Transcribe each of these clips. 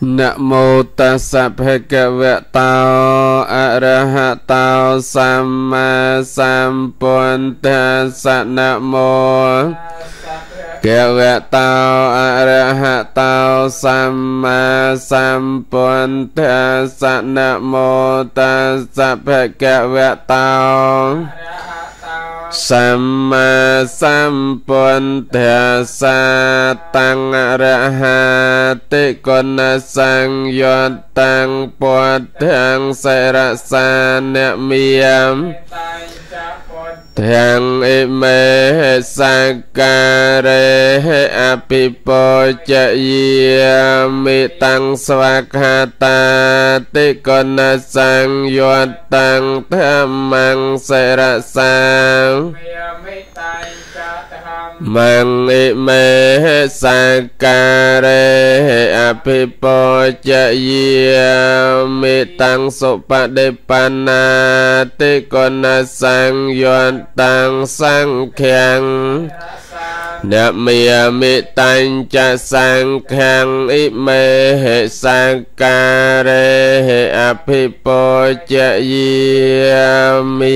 นะโมตัสสะภะคะวะโตอะระหะโตสัมมาสัมพุทธัสสะนะโมภะคะวะโตอะระหะโตสัมมาสัมพุทธัสสะนะโมตัสสะภะคะวะโตสัมมาสัมพุทธัสสะตังอะระหะติโกณสังโยตังพุทธังเสรสานะมิยมทังอิเมสักการะอภิปุจเยมิตังสวัคหตาติโกณสังโยตังธัมมังเสรสามังอิเมสักการะอภิปุจเยมิตังสุปฏิปันนาติโกณสังโยตังสังเขียงนะเมียมิตัญจะสังเขียงอิเมสักการะอภิปุจเยมิ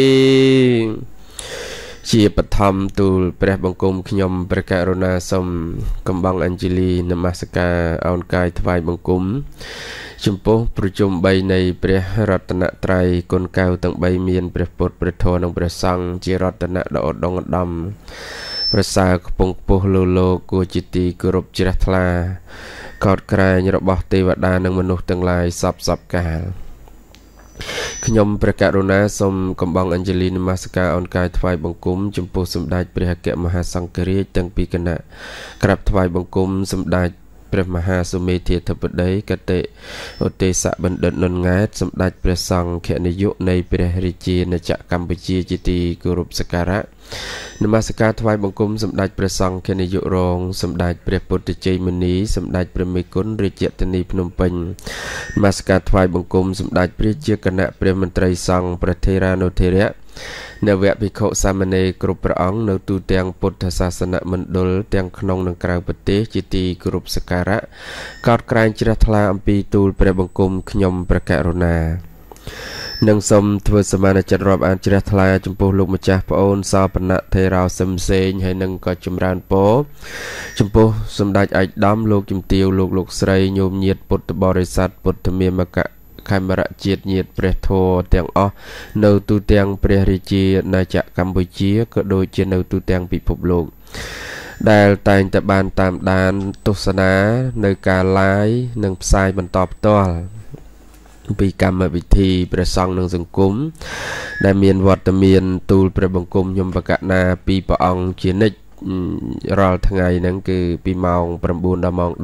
ជាបឋមទូលព្រះបង្គំខ្ញុំព្រះករុណាសូមកំបងអញ្ជលីនមស្ការអោនកាយថ្វាយបង្គំចំពោះប្រជុំ3នៃព្រះរតនត្រ័យគុណកៅទាំង3មានព្រះពុទ្ធព្រះធម៌និងព្រះសង្ឃជារតនៈដ៏ឧត្តមឧត្តមប្រសើរខ្ពង់ខ្ពស់លើលោកគួរជាទីគោរពជ្រះថ្លាកោតក្រែងរបស់ទេវតានិងមនុស្សទាំងឡាយសពកាលខ្ញុំព្រះករុណាសូមកំបងអញ្ជលីនមស្ការអោនកាយថ្វាយបង្គំចំពោះសម្ដេចព្រះអគ្គមហាសង្ឃរាជទាំងពីរគណៈក្រាបថ្វាយបង្គំសម្ដេចព្រះមហាសុមេធាធិបតីកតិឧទេសបណ្ឌិតនុនង៉ែតសម្ដេចព្រះសង្ឃនាយកនៃព្រះរាជាណាចក្រកម្ពុជាជាទីគោរពសក្ការៈនមស្ការថ្វាយបង្គំសម្ដេចព្រះសង្ឃនាយករងសម្ដេចព្រះពុទ្ធជ័យមុនីសម្ដេចព្រះមេគុណរាជធានីភ្នំពេញនមស្ការថ្វាយបង្គំសម្ដេចព្រះជាគណៈព្រះមន្ត្រីសង្ឃព្រះថេរានុថេរៈនៅវគ្គភិក្ខុសាមណេរគ្រប់ព្រះអង្គនៅទូទាំងពុទ្ធសាសនមណ្ឌលទាំងក្នុងនិងក្រៅប្រទេសជាទីគោរពសក្ការៈកោតក្រែងជ្រះថ្លាអំពីទូលព្រះបង្គំខ្ញុំព្រះករុណានឹងសូមធ្វើសមានចិត្តរាប់អានជ្រះថ្លាចំពោះលោកម្ចាស់ប្អូនសោបណៈថេរោសឹមសេងហើយនឹងក៏ចម្រើនពរចំពោះសម្ដេចឯកឧត្តមលោកជំទាវលោកស្រីញោមញាតពុទ្ធបរិស័ទពុទ្ធមាមកៈខេមរៈជាតិញាតព្រះធម៌ទាំងអស់នៅទូទាំងព្រះរាជាណាចក្រកម្ពុជាក៏ដូចជានៅទូទាំងពិភពលោកដែលតែងតែបានតាមដានទស្សនានៅការ live និងផ្សាយបន្តផ្ទាល់ពីកម្មវិធីព្រះសង្ឃនិងសង្គមដែលមានវត្តមានទូលព្រះបង្គំខ្ញុំបកណាពីព្រះអង្គជានិច្ចរាល់ថ្ងៃហ្នឹងគឺពីម៉ោង 9 ដល់ម៉ោង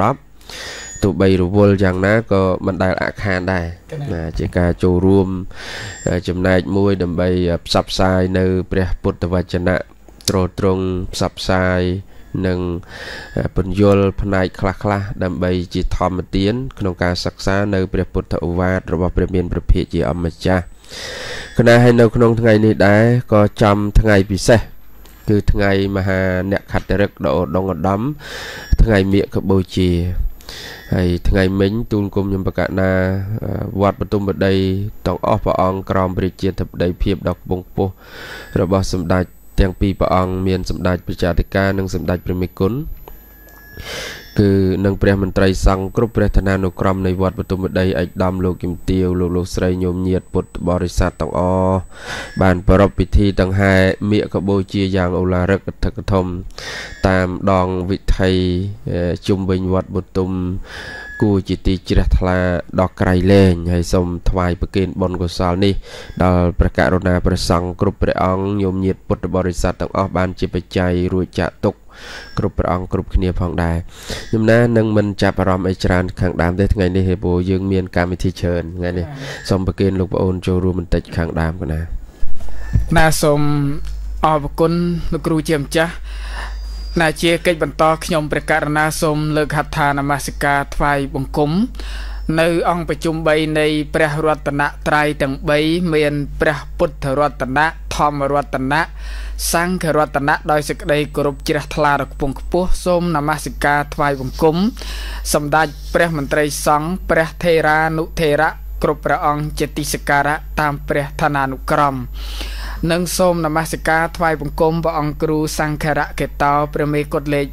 10ទោះបីរវល់យ៉ាងណាក៏មិនដែលអាក់ខានដែរជាការចូលរួមចំណែកមួយដើម្បីផ្សព្វផ្សាយនៅព្រះពុទ្ធវចនៈទ្រទ្រង់ផ្សព្វផ្សាយនិងពន្យល់ផ្នែកខ្លះៗដើម្បីជាធម្មទានក្នុងការសិក្សានៅព្រះពុទ្ធឧវាទរបស់ព្រះមានព្រះភិក្ខជាអម្ចាស់គណៈហើយនៅក្នុងថ្ងៃនេះដែរក៏ចំថ្ងៃពិសេសគឺថ្ងៃមហាអ្នកខត្តរិកដ៏ឧត្តមឧត្តមថ្ងៃមាឃបូជាហើយថ្ងៃមិញទូលគុំខ្ញុំបកណាវត្តបទុមបតីទាំងអស់ព្រះអង្គក្រមព្រះជាធិបតីភាពដ៏ខ្ពង់ខ្ពស់របស់សម្ដេចទាំងពីរព្រះអង្គមានសម្ដេចព្រះចាតិកានិងសម្ដេចព្រះមេគុណគឺនឹងព្រះមន្ត្រីសង្ឃគ្រប់ព្រះឋានានុក្រមនៃវត្តបទុមបតីឯកឧត្តមលោកជំទាវលោកស្រីញោមញាតពុទ្ធបរិស័ទទាំងអស់បានប្រារព្ធពិធីដង្ហែមាឃបូជាយ៉ាងឧឡារិកធកធំតាមដងវិថីជុំវិញវត្តបទុមគួរជាទីជ្រះថ្លាដល់ក្រៃលែងហើយសូមថ្វាយប្រគេនបុណ្យកុសលនេះដល់ព្រះករុណាព្រះសង្ឃគ្រប់ព្រះអង្គញោមញាតពុទ្ធបរិស័ទទាំងអស់បានជាបច្ច័យរួចចាក់ទុកគ្រប់ព្រះអង្គគ្រប់គ្នាផងដែរខ្ញុំណានឹងមិនចាប់អារម្មណ៍អីច្រើនខាងដើមទេថ្ងៃនេះព្រោះយើងមានកម្មវិធីច្រើនថ្ងៃនេះសូមប្រគេនលោកប្អូនចូលរួមបន្តិចខាងដើមកណាសូមអរគុណលោកគ្រូជាម្ចាស់ណាជាកិច្ចបន្តខ្ញុំព្រះករុណាសូមលើកហដ្ឋានមស្ការថ្វាយបង្គំនៅអង្គប្រជុំ3នៃព្រះរតនត្រ័យទាំង3មានព្រះពុទ្ធរតនៈធធម្មរតនៈសង្ឃរតនៈដោយសេចក្តីគោរពជ្រះថ្លាដល់ខ្ពង់ខ្ពស់សូមនមស្ការថ្វាយបង្គំសម្ដេចព្រះមន្ត្រីសង្ឃព្រះថេរានុថេរៈគ្រប់ព្រះអង្គជាទីសក្ការៈតាមព្រះឋានានុក្រមនិងសូមនមស្ការថ្វាយបង្គំព្រះអង្គគ្រូសង្ឃរៈកេតោព្រះមេកុដលេខ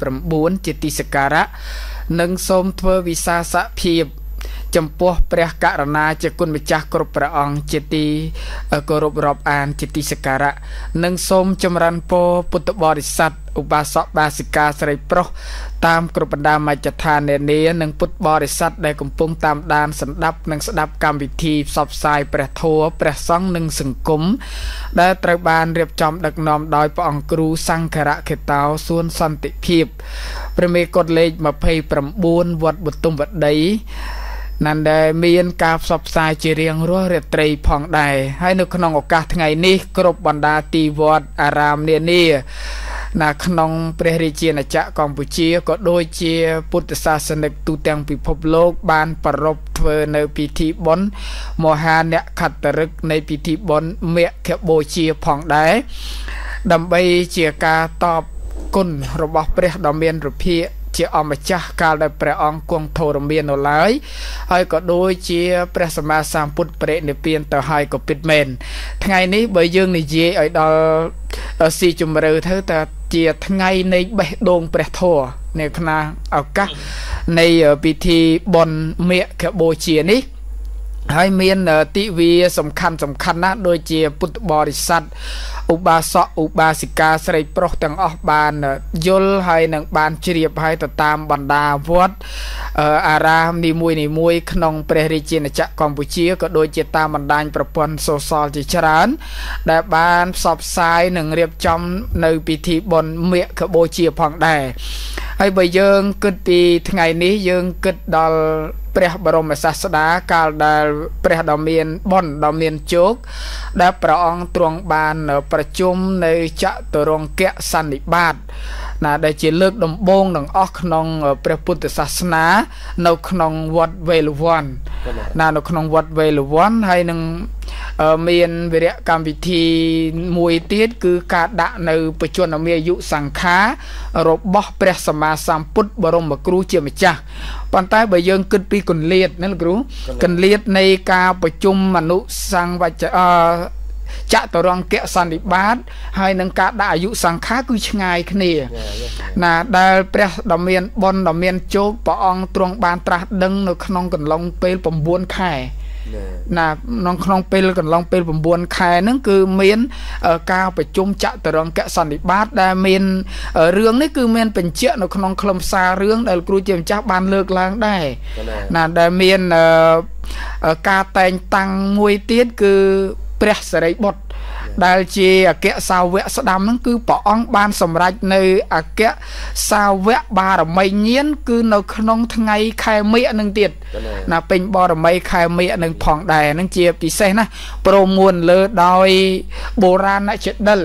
29ជាទីសក្ការៈនិងសូមធ្វើវិសាសភាពចំពោះព្រះករុណាជាគុណម្ចាស់គ្រប់ព្រះអង្គជាទីគោរពរាប់អានជាទីសក្ការៈនិងសូមចម្រើនពរពុទ្ធបរិស័ទឧបាសកបាសិកាស្រីប្រុសតាមគ្រប់បណ្ដាមជ្ឈដ្ឋាននានានិងពុទ្ធបរិស័ទដែលកំពុងតាមដានស្ដាប់និងស្ដាប់កម្មវិធីផ្សព្វផ្សាយព្រះធម៌ព្រះសង្ឃនិងសង្គមដែលត្រូវបានរៀបចំដឹកនាំដោយព្រះអង្គគ្រូសង្ឃរៈខេតោសួនសន្តិភាពព្រះមេកុដលេខ29វត្តបទុមវត្តីណានដែលមានការផ្សព្វផ្សាយជារៀងរាល់រាត្រីផងដែរហើយនៅក្នុងឱកាសថ្ងៃនេះគ្រប់បណ្ដាទីវត្តអារាមនានានៅក្នុងព្រះរាជាណាចក្រកម្ពុជាក៏ដូចជាពុទ្ធសាសនិកទូទាំងពិភពលោកបានប្រារព្ធធ្វើនៅពិធីបុណ្យមហានខត្តឫក្សនៃពិធីបុណ្យមគ្គបូជាផងដែរដើម្បីជាការតបគុណរបស់ព្រះដ៏មានឫទ្ធិជាអម្ចាស់កាលដែលព្រះអង្គគង់ធរមាននៅឡើយហើយក៏ដូចជាព្រះសម្មាសម្ពុទ្ធបរិនិព្វានទៅហើយក៏ពិតមែនថ្ងៃនេះបើយើងនិយាយឲ្យដល់ស៊ីជម្រៅទៅតែជាថ្ងៃនៃបេះដូងព្រះធម៌នៅក្នុងឱកាសនៃពិធីបុណ្យមគ្គបូជានេះហើយមានទិវាសំខាន់ណាស់ដូចជាពុទ្ធបរិស័ទឧបាសកឧបាសិកាស្រីប្រុសទាំងអស់បានយល់ហើយនឹងបានជ្រាបហើយទៅតាមបណ្ដាវត្តអារាមនីមួយក្នុងព្រះរាជាណាចក្រកម្ពុជាក៏ដូចជាតាមបណ្ដាញប្រព័ន្ធសូសលជាច្រើនដែលបានផ្សព្វផ្សាយនិងរៀបចំនៅពិធីបុណ្យមគ្គបូជាផងដែរហើយបើយើងគិតពីថ្ងៃនេះយើងគិតដល់ព្រះបរមសាស្តាកាលដែលព្រះដ៏មានបុណ្យដ៏មានជោគដែលព្រះអង្គទ្រង់បានប្រជុំនៅចតុរង្គសន្និបាតណាដែលជាលើកដំបូងទាំងអស់ក្នុងព្រះពុទ្ធសាសនានៅក្នុងវត្តវេលវ័នណានៅក្នុងវត្តវេលវ័នហើយនឹងមានវិរៈកម្មវិធីមួយទៀតគឺការដាក់នៅបច្ចុប្បន្នមាយុសង្ខាររបស់ព្រះសម្មាសម្ពុទ្ធបរមគ្រូជាម្ចាស់ប៉ុន្តែបើយើងគិតពីគន្លាតណាលោកគ្រូគន្លាតនៃការប្រជុំអនុសង្វច្ចចតុរង្គសន្និបាតហើយនឹងការដាក់អាយុសង្ខារគឺឆ្ងាយគ្នាណាដែលព្រះដ៏មានបុណ្យដ៏មានជោគព្រះអង្គទ្រង់បានត្រាស់ដឹងនៅក្នុងកន្លងពេល9ខែណាក្នុងពេលកន្លងពេល9ខែហ្នឹងគឺមានការប្រជុំចតុរង្គសន្និបាតដែលមានរឿងនេះគឺមានបញ្ជាក់នៅក្នុងខ្លឹមសាររឿងដែលគ្រូជាម្ចាស់បានលើកឡើងដែរណាដែលមានការតែងតាំងមួយទៀតគឺព្រះសិរីបុត្រដែលជាអគ្គសាវកស្ដាំហ្នឹងគឺព្រះអង្គបានសម្រេចនៅអគ្គសាវកបារមីញាណគឺនៅក្នុងថ្ងៃខែមិញហ្នឹងទៀតណាពេញបារមីខែមិញហ្នឹងផងដែរហ្នឹងជាពិសេសណាប្រមួនលើដោយបុរាណចដិល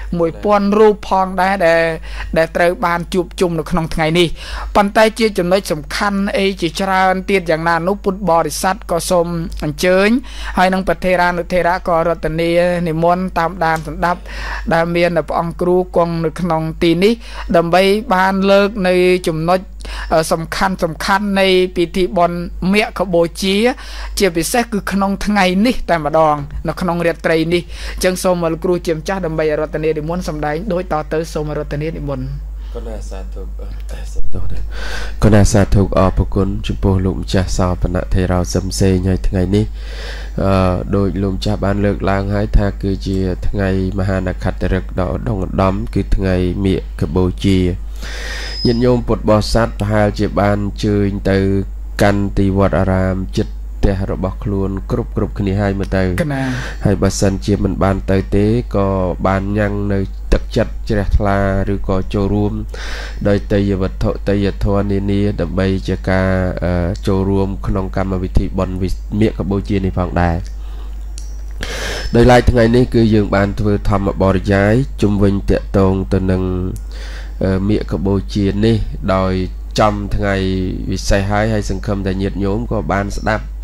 1000រូបផងដែរដែលត្រូវបានជួបជុំនៅក្នុងថ្ងៃនេះប៉ុន្តែជាចំណុចសំខាន់អីជាច្រើនទៀតយ៉ាងណានោះពុទ្ធបរិស័ទក៏សូមអញ្ជើញហើយនឹងប្រធេរានុថេរៈក៏រតនានិមន្តតាមដានស្ដាប់ដែលមានព្រះអង្គគ្រូគង់នៅក្នុងទីនេះដើម្បីបានលើកនៅចំណុចសំខាន់នៃពិធីបុណ្យមគ្គបូជាជាពិសេសគឺក្នុងថ្ងៃនេះតែម្ដងនៅក្នុងរាត្រីនេះអញ្ចឹងសូមលោកគ្រូជាម្ចាស់ដើម្បីរតនានិមន្តសម្ដែងដូចតទៅសូមរតនានិមន្តគណៈសាធុគណៈសាធុអរគុណចំពោះលោកម្ចាស់សោបនៈថេរោសឹមសេងហើយថ្ងៃនេះដោយលោកម្ចាស់បានលើកឡើងហើយថាគឺជាថ្ងៃមហានខត្តឫក្សដ៏ឧត្តមឧត្តមគឺថ្ងៃមគ្គបូជាញាតិញោមពុទ្ធបរិស័ទប្រហែលជាបានជើញទៅកាន់ទីវត្តអារាមចិត្តផ្ទះរបស់ខ្លួនគ្រប់គ្នាហើយមើលទៅហើយបើសិនជាមិនបានទៅទេក៏បានញ៉ាំងនៅទឹកចិត្តជ្រះថ្លាឬក៏ចូលរួមដោយទេយវត្ថុទេយធម៌នានាដើម្បីជាការចូលរួមក្នុងកម្មវិធីបុណ្យមគ្គបូជានេះផងដែរដោយឡែកថ្ងៃនេះគឺយើងបានធ្វើធម្មបរិយាយជុំវិញតាក់ទងទៅនឹងមគ្គបូជានេះដោយចំថ្ងៃវិសេសហើយសង្ឃឹមតែញាតិញោមក៏បានស្ដាប់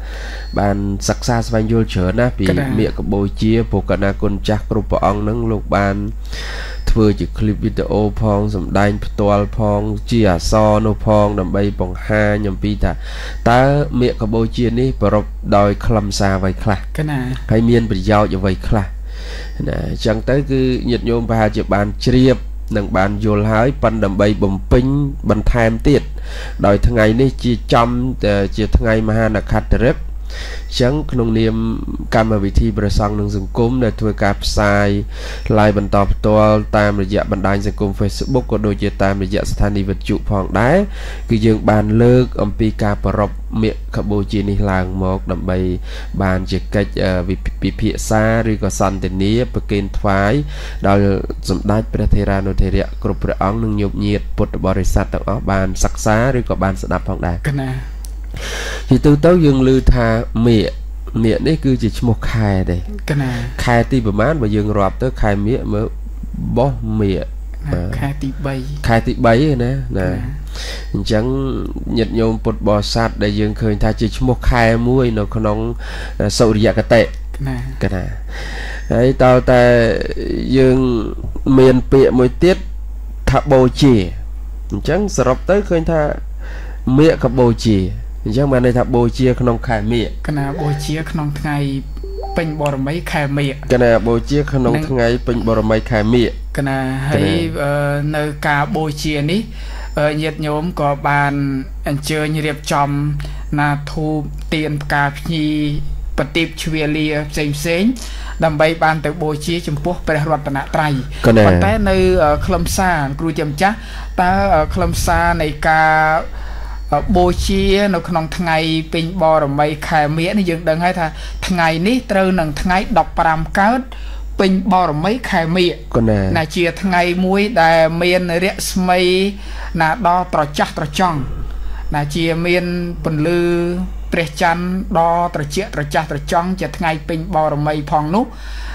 bàn sắc xa vang vô chở na bị miệng của bồi chia bộ cả na con chắc group ông nâng lục bàn vừa chỉ clip video phong sầm đai toal phong chia so no phong đầm bay bằng hai nhầm pi ta miệng của bồi chia ní bờ đòi khăm xa vậy khla hay miên bị giao cho vậy khla chẳng tới cứ nhiệt nhôm ba chụp bàn triệp nâng bàn vô hái pan đầm bay bầm pin bàn tham tiệt đòi thằng ngày ní chỉ chăm chỉ thằng ngày mà ha là khát rep chẳng nông niệm cam ở vị trí bờ sông nông rừng cúm để thuê cáp sai lại bận tập toa tam để dạy bàn đài rừng cúm Facebook có đôi chia tam để dạy sanh đi vật trụ phong đá cứ dừng bàn lơ âm pi cáp rọc miệng khắp bôi chia ní làng một đầm bay bàn chỉ cách vị phía xa rồi có săn tiền ní bờ kênh phái đòi dùng đá bờ thề ra nô thề rẽ group bờ ong nông nhục nhiệt bột bò rì sạt ở bàn sắc xá rồi có bàn sập đạp phong đá thì từ tới dương lư tha mẹ đấy cứ chỉ một khai đây khai ti bờ mát và dương rọp tới khai mẹ mới bó mẹ khai ti bay nè chẳng nhật nhôm bột bò sát để dương khơi tha chỉ một khai muối nó còn nóng sầu riêng cái tệ cái này đấy tao ta dương miền bịa mỗi tiết thả bầu chì chẳng sập tới khơi tha mẹกับbầu chì chẳng mà này thà bồi chia khăn khai mía cái nào bồi chia khăn ngày pin bò mấy khai mía cái nào bồi chia khăn ngày pin bò mấy khai mía cái nào hay nơi cả bồi chia ní nhiệt nhóm có bàn anh chơi như đẹp chom na thu tiền cà phê bật tiệp chia lia xem đầm bay bàn từ bồi chia chấm puaไปรัตนตรัยcòn té nơi khâm sa cừu chấm chắc ta khâm sa này cả bồi chia nó không ngày pin bò rồi mấy khai mía này dừng đừng hay thà ngày ní trừ nằng ngày đọc param cát pin bò rồi mấy khai mía là chia ngày muối đài miền rẽ mây là đo trò chắc trò chong là chia miền bần lư tre chăn đo trò chia trò chắc trò chong chia ngày pin bò rồi mấy phong nút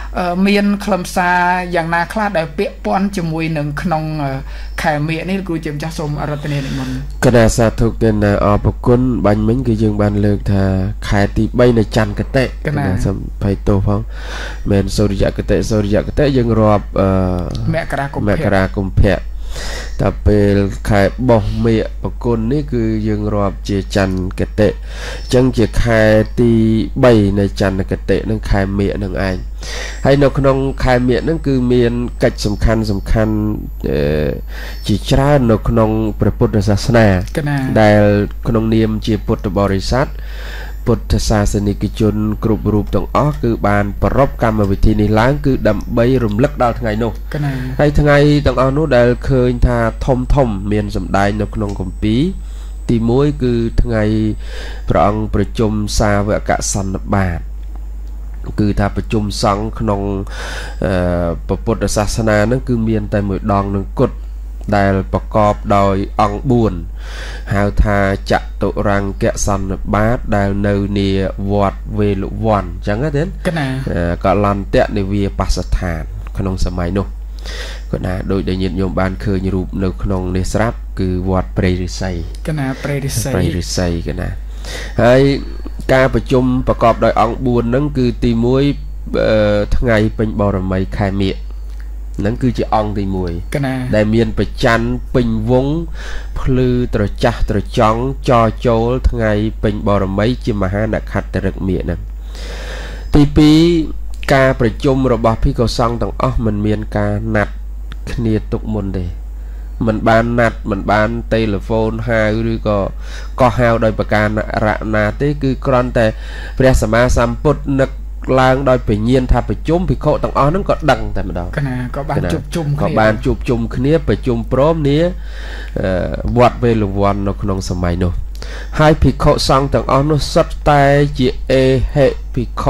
miền khâm saอย่างนาคลาได้เปียป้อนจมวยหนึ่งขนมไข่เมียนี่กูเจ็บจะสมอรตเนนมันกระดาษสาธุกันนะอปกุลบันมิ้งคือยังบันเลิกท่าไข่ตีใบในจันกระเตะกระดาษสมไปโตฟังเมนโซริยะกระเตะยังรอบแม่กระรากุมเพะแต่เป็นไข่บ่เมียปกุลนี่คือยังรอบเจจันกระเตะจังจะไข่ตีใบในจันกระเตะนั่งไข่เมียนั่งไอให้นกนงคายเมียนั่นคือเมียนกัจสำคัญจีจราโนกนงพระพุทธศาสนาได้ขนมเนียมจีพุทธบริษัทพุทธศาสนิกชนกรุบรูปตรงอ้อคือบานประรบกรรมวิธีนี้ล้างคือดำใบรุมเล็กดาวทั้งไงโนให้ทั้งไงตรงอ้อนู้ได้เคยทาทมเมียนสำได้นกนงคมปีตีมวยคือทั้งไงพระองค์ประชุมซาเวกะสันบาทคือถ้าประชุมสังขนงประพุทธศาสนานั่นคือเมียนแต่หมดดองหนึ่งกฎได้ประกอบโดยองบุญหาวทาจัตุรังแกะสันบาทได้เนเนียวอดเวลุวันจังก็เด่นก็ลันเตะในเวียปัสถานขนงสมัยโนก็นะโดยได้ยินโยมบานเคยรูปในขนงเนสรับคือวอดเปรริไซก็นะเปรริไซก็นะให้การประชุมประกอบโดยองบุญนั่นคือตีมวยทั้งไงเป็นบรมีไข่เมียนั่นคือจะองตีมวยได้เมียนประจันเป็นวงพลือตระจักตระจ้องจอโจลทั้งไงเป็นบรมีจิมหานักขัดตระเมียนั่นตีปีการประชุมระบอบพิโกซองต่างอ้อมันเมียนการนัดเนียตุกมนเดมันบานนัดมันบานเทเลโฟนหายหรือก็หาวโดยประการระนาที่คือกรอนแต่พระสมมาสัมพุทธนักลางโดยไปเยียนทาไปจุ่มพิโคต่างอ้อนั่นก็ดังแต่มาดอกก็บานจุบจุ่มขึ้นเนี้ยไปจุ่มพร้อมเนี้ยวัดเวลุวันนกนงสมัยโนให้พิโคสังต่างอ้อนั่นสัตตายเจเอเฮพิโค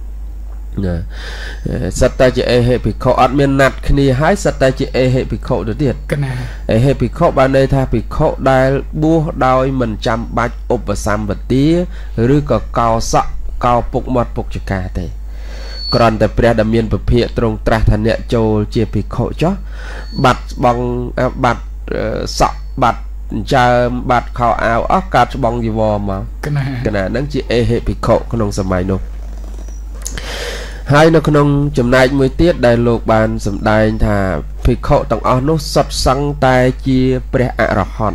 สัตตาจะเอเฮปิโคอัดเมียนนัดคณีหายสัตตาจะเอเฮปิโคเดือดเอเฮปิโคบานในท่าปิโคได้บัวดอยมันจำบัดอุปสรรคบัดเตี้ยหรือก็เกาสะเกาปกหมดปกจักรเตะกรอนแต่เปรียดเมียนประเภทตรงตราทันเนี่ยโจเจปิโคจ้ะบัดบังบัดสะบัด chạm bát khảo áo ốc cát bong gì vò mà cái này nắng chỉ ê hệ bị khổ không sầm mày đâu hai nó không chấm này mới tiết đại lục bàn sầm đại thà bị khổ tầng ở nó sập sang tay chia pre a hòn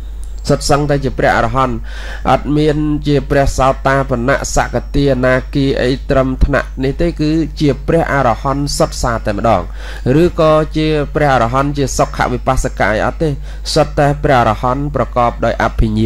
sập sang tay chia pre a hòn admin chia pre sao ta phần nạ sạc tia na kia ấy trầm thạ này tới cứ chia pre a hòn sập xa tại mà đònหรือก็chia pre a hòn chia sọc hạ vipassaka ấy thế sập tay pre a hòn ประกอบដោយអភិញ្ញា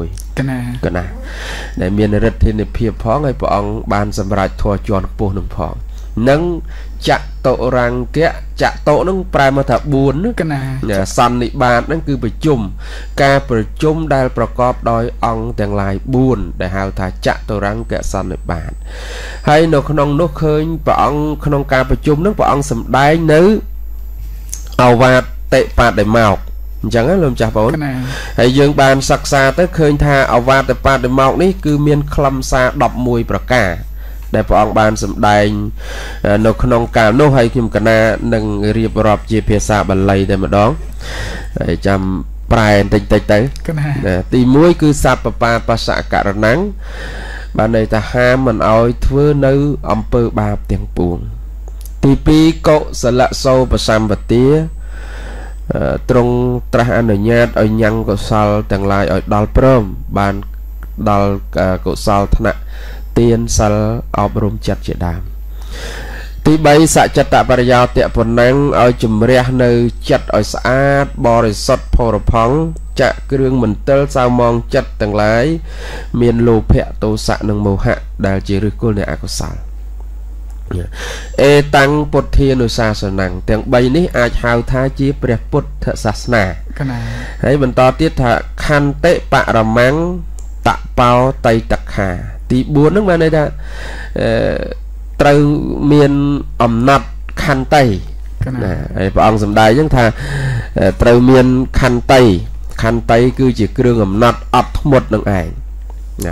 6កណាដែលមានរិទ្ធិនិព្វានផងឲ្យព្រះអង្គបានសម្រេចធម៌ជាន់ខ្ពស់នឹងផងនឹងចតុរង្គៈចតុនឹងប្រែមកថា4កណាសន្និបាតនឹងគឺប្រជុំការប្រជុំដែលប្រកបដោយអង្គទាំងឡាយ4ដែលហៅថាចតុរង្គៈសន្និបាតហើយនៅក្នុងនោះឃើញព្រះអង្គក្នុងការប្រជុំនឹងព្រះអង្គសម្ដែងនៅអវាតិបដិមកអញ្ចឹងលោកចាស់បងហើយយើងបានសិក្សាទៅឃើញថាអវាទបដិមកនេះគឺមានខ្លឹមសារ11ប្រការដែលព្រះអង្គបានសម្ដែងនៅក្នុងកាលនោះហើយខ្ញុំកណានឹងរៀបរាប់ជាភាសាបាលីតែម្ដងហើយចាំប្រែបន្តិចៗទៅទី1គឺសัพពបាបសករណੰបានន័យថាហាមមិនឲ្យធ្វើនៅអំពើបាបទាំងពួងទី2កុសលសោបសម្បទាទ្រង់ត្រាស់អនុញ្ញាតឲ្យញ៉ាំងកុសលទាំងឡាយឲ្យដល់ព្រមបានដល់កុសលថ្នាក់ទានសិលអប់រំចិត្តជាដើមទី3សច្ចតបរិយោទៈប៉ុណ្ណឹងឲ្យជំរះនៅចិត្តឲ្យស្អាតបរិសុទ្ធផុរផង់ចាក់គ្រឿងមន្ទិលសៅមងចិត្តទាំងឡាយមានលោភៈទោសៈនិងមោហៈដែលជាឫសគល់នៃអកុសលអេតាំងពុទ្ធានុសាសនំទាំង3នេះអាចហៅថាជាព្រះពុទ្ធសាសនាហើយបន្តទៀតថាខន្តិបរមੰតបោតៃតខាទី4ហ្នឹងបានន័យថាត្រូវមានអំណត់ខន្តីណាហើយព្រះអង្គសម្ដែងអញ្ចឹងថាត្រូវមានខន្តីគឺជាគ្រឿងអំណត់អត់ធ្មត់នឹងឯងណា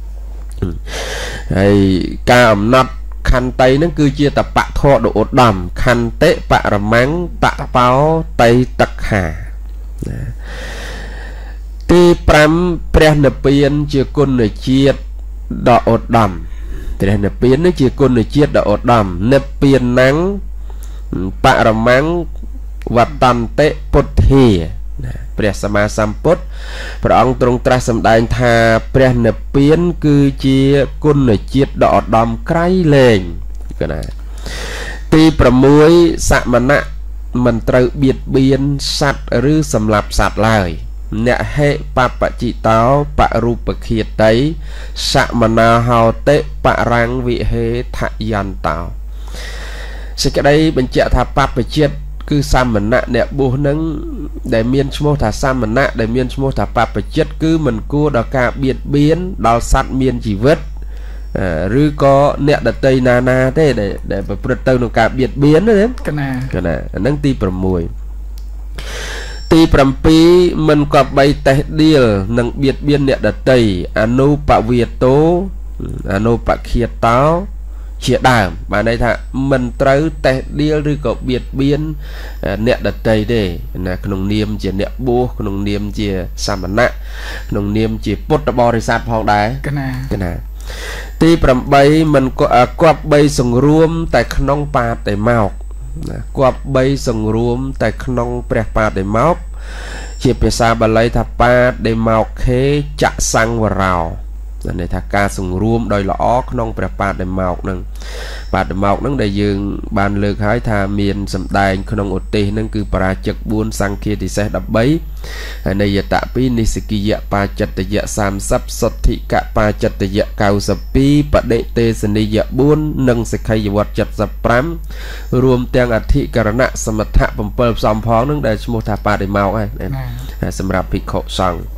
ហើយការអំណត់ខន្តីហ្នឹងគឺជាតបៈធម៌ដ៏ឧត្តមខន្តិបរមੰតបោតៃតខាណាទី5ព្រះនិព្វានជាគុណជាតិដ៏ឧត្តមព្រះនិព្វាននេះជាគុណជាតិដ៏ឧត្តមនិព្វានណੰបរមੰវតន្តិពុទ្ធាព្រះសម្មាសម្ពុទ្ធព្រះអង្គទ្រង់ត្រាស់សម្ដែងថាព្រះនិព្វានគឺជាគុណជាតិដ៏ឧត្តមក្រៃលែងកណាទី6សមណៈមិនត្រូវបៀតបៀនសត្វឬសម្លាប់សត្វឡើយអ្នកហេបបจิตោបរូបគាតីសមណាហោតិបរាំងវិហេថយន្តោសេចក្តីបញ្ជាក់ថាបបជិតគឺសាមណៈអ្នកបួសនឹងដែលមានឈ្មោះថាសាមណៈដែលមានឈ្មោះថាបបជិតគឺមិនគួរដល់ការបៀតបៀនដល់សត្វមានជីវិតឬក៏អ្នកដតីណាទេដែលប្រព្រឹត្តទៅក្នុងការបៀតបៀនណាកណាអានឹងទី6ទី7មិនក៏បីតេះដៀលនឹងបៀតបៀនអ្នកដតីអនុបវាតោអនុបឃាតោជាដើមបានន័យថាមិនត្រូវតេះដៀលឬក៏បៀតបៀនអ្នកដតីទេណាក្នុងនាមជាអ្នកបួសក្នុងនាមជាសាមណៈក្នុងនាមជាពុទ្ធបរិស័ទផងដែរកណាទី8មិនគប្បីសង្រួមតែក្នុងបាតិមកគប្បីសង្រួមតែក្នុងព្រះបាតិមកជាភាសាបាលីថាបាតិមកខេចសង្វរោន័យថាការសង្រួមដោយល្អក្នុងព្រះបាតិមកនឹងបាតិមកនឹងដែលយើងបានលើកហើយថាមានសម្ដែងក្នុងឧទ្ទេសនឹងគឺបរាជិក4សង្ឃាទិសេស13ហើយនៃយតៈ2និស្សកិយៈបាចិត្តយៈ30សុទ្ធិកៈបាចិត្តយៈ92បដិទេសនិយៈ4និងសិក្ខយវត្ត75រួមទាំងអធិករណៈសមថៈ7ផ្សំផងនឹងដែលឈ្មោះថាបាតិមកហើយសម្រាប់ភិក្ខុសង្ឃ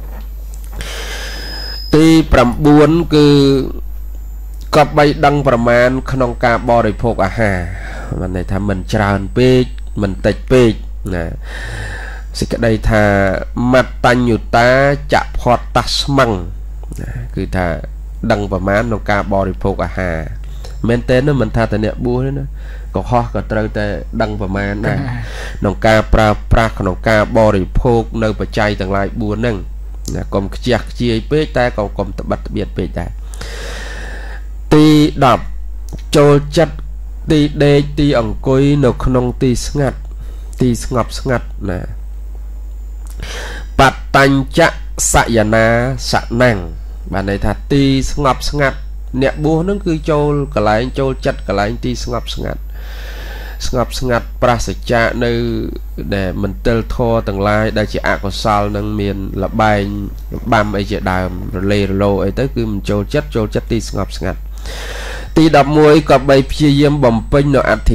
ទី9គឺក៏បីដឹងប្រមាណក្នុងការបរិភោគអាហារមានន័យថាមិនច្រើនពេកមិនតិចពេកណាសេចក្តីថាមត្តញ្ញុតាចផតតាស្មੰគឺថាដឹងប្រមាណក្នុងការបរិភោគអាហារ men tên nó mình tha tại nè bua đấy nó có ho có trâu tại đăng và man này nông ca pra nông ca bò thì phô nơi và chay tầng lại bua nâng còn chặt chia bê ta còn tập bật biệt bê ta ti đập trôi chất ti đê ti ẩn cối nông nông ti ngập ngặt nè bát tanh chắc sayana sạ năng bạn này thật ti ngập ngặt nè búa nó cứ trôi cả lại trôi chất cả lại ti ngập ngặt prascha nơi để mình tel thô từng lai đây chỉ có sao nâng miền là bài bám ấy chỉ đàm lê lô ấy tới cứ mình trôi chất ti ngập ngặt ti đập môi có bay phi yếm bầm pin nó ăn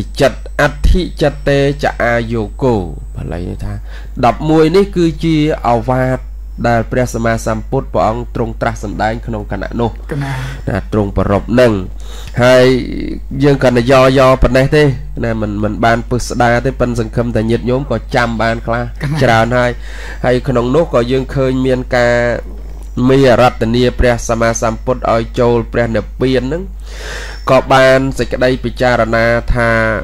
thì chất tê chả ayoko bạn lấy tha đập môi ní cứ chi ao va đại Presama Samput bỏ ông trung tra sẵn đánh không cần nô trung bà rộp nâng hay dương cần là do phần này thế nè mình ban pusda thế phần rừng khâm tại nhiệt nhóm có trăm ban kla chào hay không nốt có dương khơi miền ca mi ratania Presama Samput ở châu Prenepian nâng có ban sẽ cái đây Picharana tha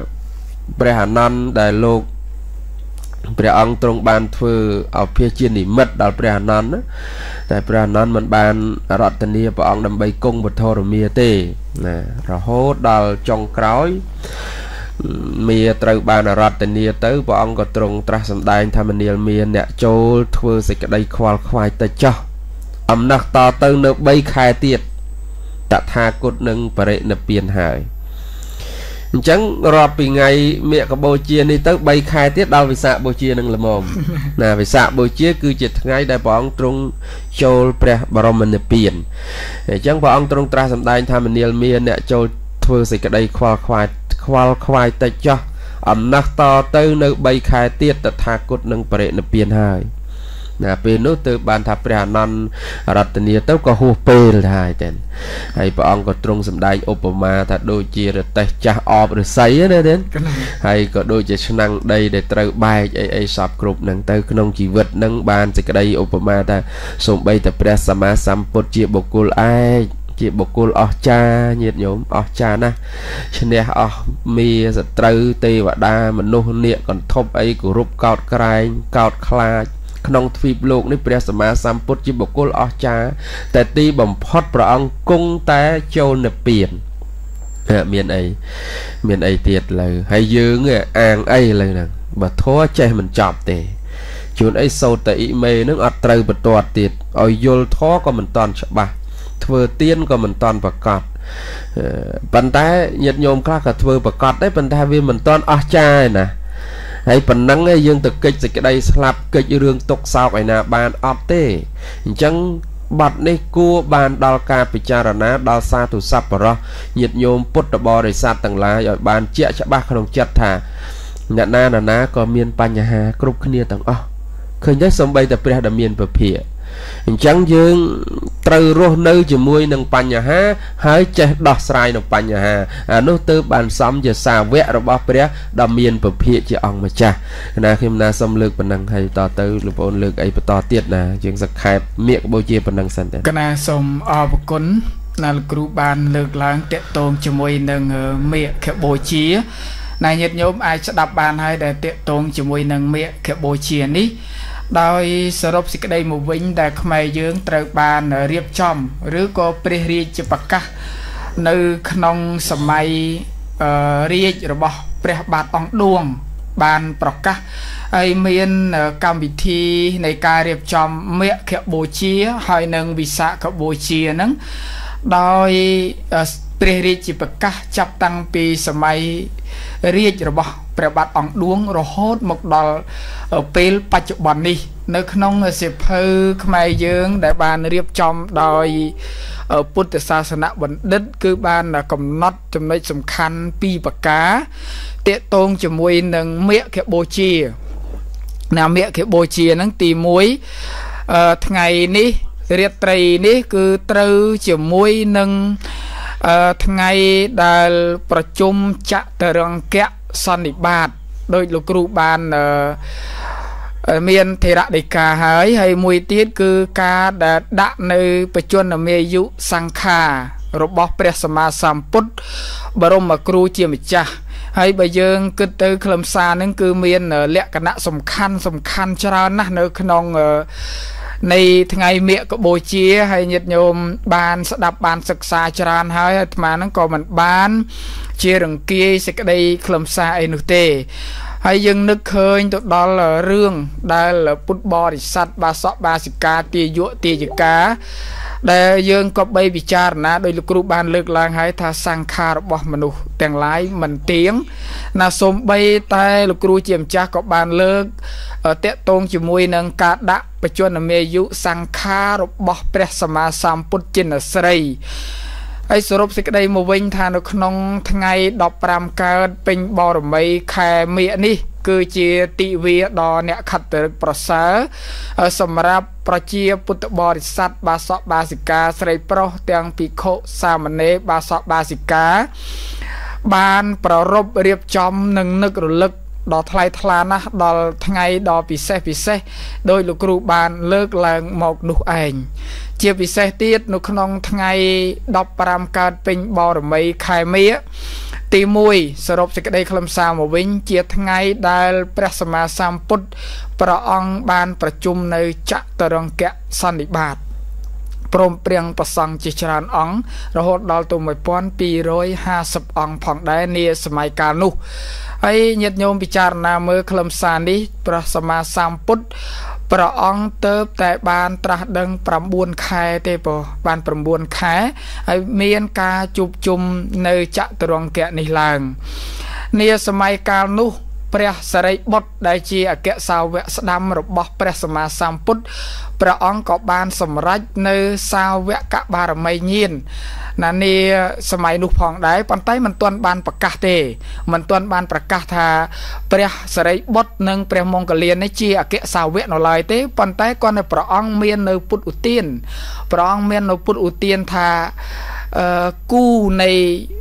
Prehanan đại lụcព្រះអង្គទ្រង់បានធ្វើឲ្យភាជានិមិត្តដល់ព្រះអនន្តតែព្រះអនន្តមិនបានរតនាព្រះអង្គដើម្បីគង់វធរមាទេណារហូតដល់ចុងក្រោយមាត្រូវបានរតនាទៅព្រះអង្គក៏ទ្រង់ត្រាស់សម្ដែងថាមនាលមានអ្នកចូលធ្វើសេចក្តីខ្វល់ខ្វាយទៅចោះអំណះតទៅនៅ3ខែទៀតតថាគតនឹងបរិនិព្វានហើយអញ្ចឹងរាប់ពីថ្ងៃមគ្គបូជានេះទៅ3ខែទៀតដល់វិសាខបូជានឹងល្មមណាវិសាខបូជាគឺជាថ្ងៃដែលព្រះអង្គទ្រង់ចូលព្រះបរមនិព្វានអញ្ចឹងព្រះអង្គទ្រង់ត្រាស់សម្ដែងថាមនាលមានអ្នកចូលធ្វើសេចក្តីខ្វល់ខ្វាយតិចចោះអំណះតទៅនៅ3ខែទៀតតថាគតនឹងបរិនិព្វានហើយណាពេលនោះទៅបានថាព្រះអនន្តរតនាទៅក៏ហួសពេលហើយតែហើយព្រះអង្គក៏ទ្រង់សម្ដែងឧបមាថាដូចជារទេះចាស់អបឫស្សីណាទេហើយក៏ដូចជាឆ្នាំងដីដែលត្រូវបែកអីសពគ្រប់នឹងទៅក្នុងជីវិតនឹងបានសេចក្តីឧបមាថាសូម្បីតែព្រះសម្មាសម្ពុទ្ធជាបុគ្គលឯកជាបុគ្គលអស្ចារ្យញាតិញោមអស្ចារ្យណាស់ឈ្នះអស់មាសត្រូវទេវតាមនុស្សនាគកន្ធពអីគោរពកោតក្រែងកោតខ្លាចក្នុងទ្វីបលោកនេះព្រះសម្មាសម្ពុទ្ធជាបុគ្គលអស្ចារ្យតែទីបំផុតព្រះអង្គគង់តែចូលនិព្វានមានអីទៀតលើហើយយើងអាងអីលើហ្នឹងបើធัวចេះមិនចប់ទេជួនអីសោតតែអ៊ីមេនឹងអត់ត្រូវបន្ទាត់ទៀតឲ្យយល់ធัวក៏មិនតាន់ច្បាស់ធ្វើទៀនក៏មិនតាន់ប្រកបប៉ុន្តែញាតិញោមខ្លះក៏ធ្វើប្រកបដែរប៉ុន្តែវាមិនតាន់អស្ចារ្យណាហើយប៉ុណ្ណឹងយើងទៅកិច្ចសេចក្តីស្លាប់កិច្ចរឿងទុកសោកឯណាបានអត់ទេអញ្ចឹងបាត់នេះគួរបានដល់ការពិចារណាដល់សាធុសប្បុរសញាតិញោមពុទ្ធបរិស័ទទាំងឡាយឲ្យបានជាក់ច្បាស់ក្នុងចិត្តថាអ្នកណាក៏មានបញ្ហាគ្រប់គ្នាទាំងអស់ឃើញទេសូម្បីតែព្រះដែលមានពភាអញ្ចឹងយើងត្រូវរស់នៅជាមួយនឹងបញ្ហាហើយចេះដោះស្រាយនៅបញ្ហាអានោះទៅបានសំជាសាវករបស់ព្រះដ៏មានពភាជាអង្គម្ចាស់ណាខ្ញុំណាសូមលើកប៉ុណ្ណឹងហើយតទៅលោកប្អូនលើកអីបន្តទៀតណាយើងសង្ខេបមគ្គបូជាប៉ុណ្ណឹងសិនទេកណាសូមអរគុណណាលោកគ្រូបានលើកឡើងតាក់ទងជាមួយនឹងមគ្គបូជាណាញាតិញោមអាចស្ដាប់បានហើយដែលតាក់ទងជាមួយនឹងមគ្គបូជានេះដោយសរុបសេចក្តីមកវិញដែលខ្មែរយើងត្រូវបានរៀបចំឬក៏ព្រះរាជប្រកាសនៅក្នុងសម័យរាជរបស់ព្រះបាទអង្គឌួងបានប្រកាសហើយមានកម្មវិធីនៃការរៀបចំមគ្គបូជាហើយនឹងវិសាខបូជាហ្នឹងដោយព្រះរាជប្រកាសចាប់តាំងពីសម័យរាជរបស់ព្រះបាទអង្គឌួងរហូតមកដល់ពេលបច្ចុប្បន្ននេះនៅក្នុងសៀវភៅខ្មែរយើងដែលបានរៀបចំដោយពុទ្ធសាសនបណ្ឌិតគឺបានកំណត់ចំណុចសំខាន់2ប្រការទាក់ទងជាមួយនឹងមគ្គបូជាណាមគ្គបូជាហ្នឹងទី1ថ្ងៃនេះរាត្រីនេះគឺត្រូវជាមួយនឹងថ្ងៃដែលប្រជុំចតុរង្គៈសន្និបាតដោយលោកគ្រូបានមានថេរដីកាហើយមួយទៀតគឺការដែលដាក់នៅបច្ចុប្បន្នមេយុសង្ខារបស់ព្រះសម្មាសម្ពុទ្ធបរមគ្រូជាម្ចាស់ហើយបើយើងគិតទៅខ្លឹមសារហ្នឹងគឺមានលក្ខណៈសំខាន់ច្រើនណាស់នៅក្នុងនៃថ្ងៃមាឃបូជាហើយញាតិញោមបានស្ដាប់បានសិក្សាច្រើនហើយអាត្មាហ្នឹងក៏មិនបានជារង្គាយសេចក្តីខ្លឹមសារអីនោះទេហើយយើងនឹកឃើញទៅដល់រឿងដែលពុទ្ធបរិស័ទបាសកបាសិកាទាយុទាយិកាដែលយើងក៏បីពិចារណាដោយលោកគ្រូបានលើកឡើងហើយថាសង្ខាររបស់មនុស្សទាំងឡាយមិនទៀងណាសូម្បីតែលោកគ្រូជាម្ចាស់ក៏បានលើកតកតងជាមួយនឹងការដាក់បច្ចុប្បន្នមេយុសង្ខាររបស់ព្រះសម្មាសម្ពុទ្ធចិនស្រីហើយសរុបសេចក្តីមកវិញថានៅក្នុងថ្ងៃ15កើតពេញបរមីខែមិញនេះគឺជាទិវាដ៏អ្នកខត្តរឹកប្រសើរសម្រាប់ប្រជាពុទ្ធបរិស័ទបាសកបាសិកាស្រីប្រុសទាំងភិក្ខុសាមណេរបាសកបាសិកាបានប្ររពរៀបចំនិងនឹករលឹកដល់ថ្លៃថ្លាណាស់ដល់ថ្ងៃដ៏ពិសេសដោយលោកគ្រូបានលើកឡើងមកនោះឯងជាពិសេសទៀតនៅក្នុងថ្ងៃ15កើតពេញបរមីខែមិញទី1សរុបសេចក្តីខ្លឹមសារមកវិញជាថ្ងៃដែលព្រះសម្មាសម្ពុទ្ធព្រះអង្គបានប្រជុំនៅចតុរង្គសន្និបាតព្រមព្រៀងប្រសង់ជាច្រើនអង្គរហូតដល់ទៅ1250អង្គផងដែរនាសម័យកាលនោះហើយញាតិញោមពិចារណាមើលខ្លឹមសារនេះព្រះសម្មាសម្ពុទ្ធព្រះអង្គទៅតែបានត្រាស់ដឹង9ខែទេបងបាន9ខែហើយមានការជួបជុំនៅចតុរង្គនេះឡើងនាសម័យកាលនោះព្រះសារីបុត្រដែលជាអគ្គសាវកស្ដាំរបស់ព្រះសម្មាសម្ពុទ្ធព្រះអង្គក៏បានសម្រេចនៅសាវកបារមីញាណណានាសម័យនោះផងដែរប៉ុន្តែមិនទាន់បានប្រកាសទេមិនទាន់បានប្រកាសថាព្រះសារីបុត្រនិងព្រះមង្គលាននេះជាអគ្គសាវកនៅឡើយទេប៉ុន្តែគាត់នៅព្រះអង្គមាននៅពុទ្ធឧទានព្រះអង្គមាននៅពុទ្ធឧទានថាគូនៃ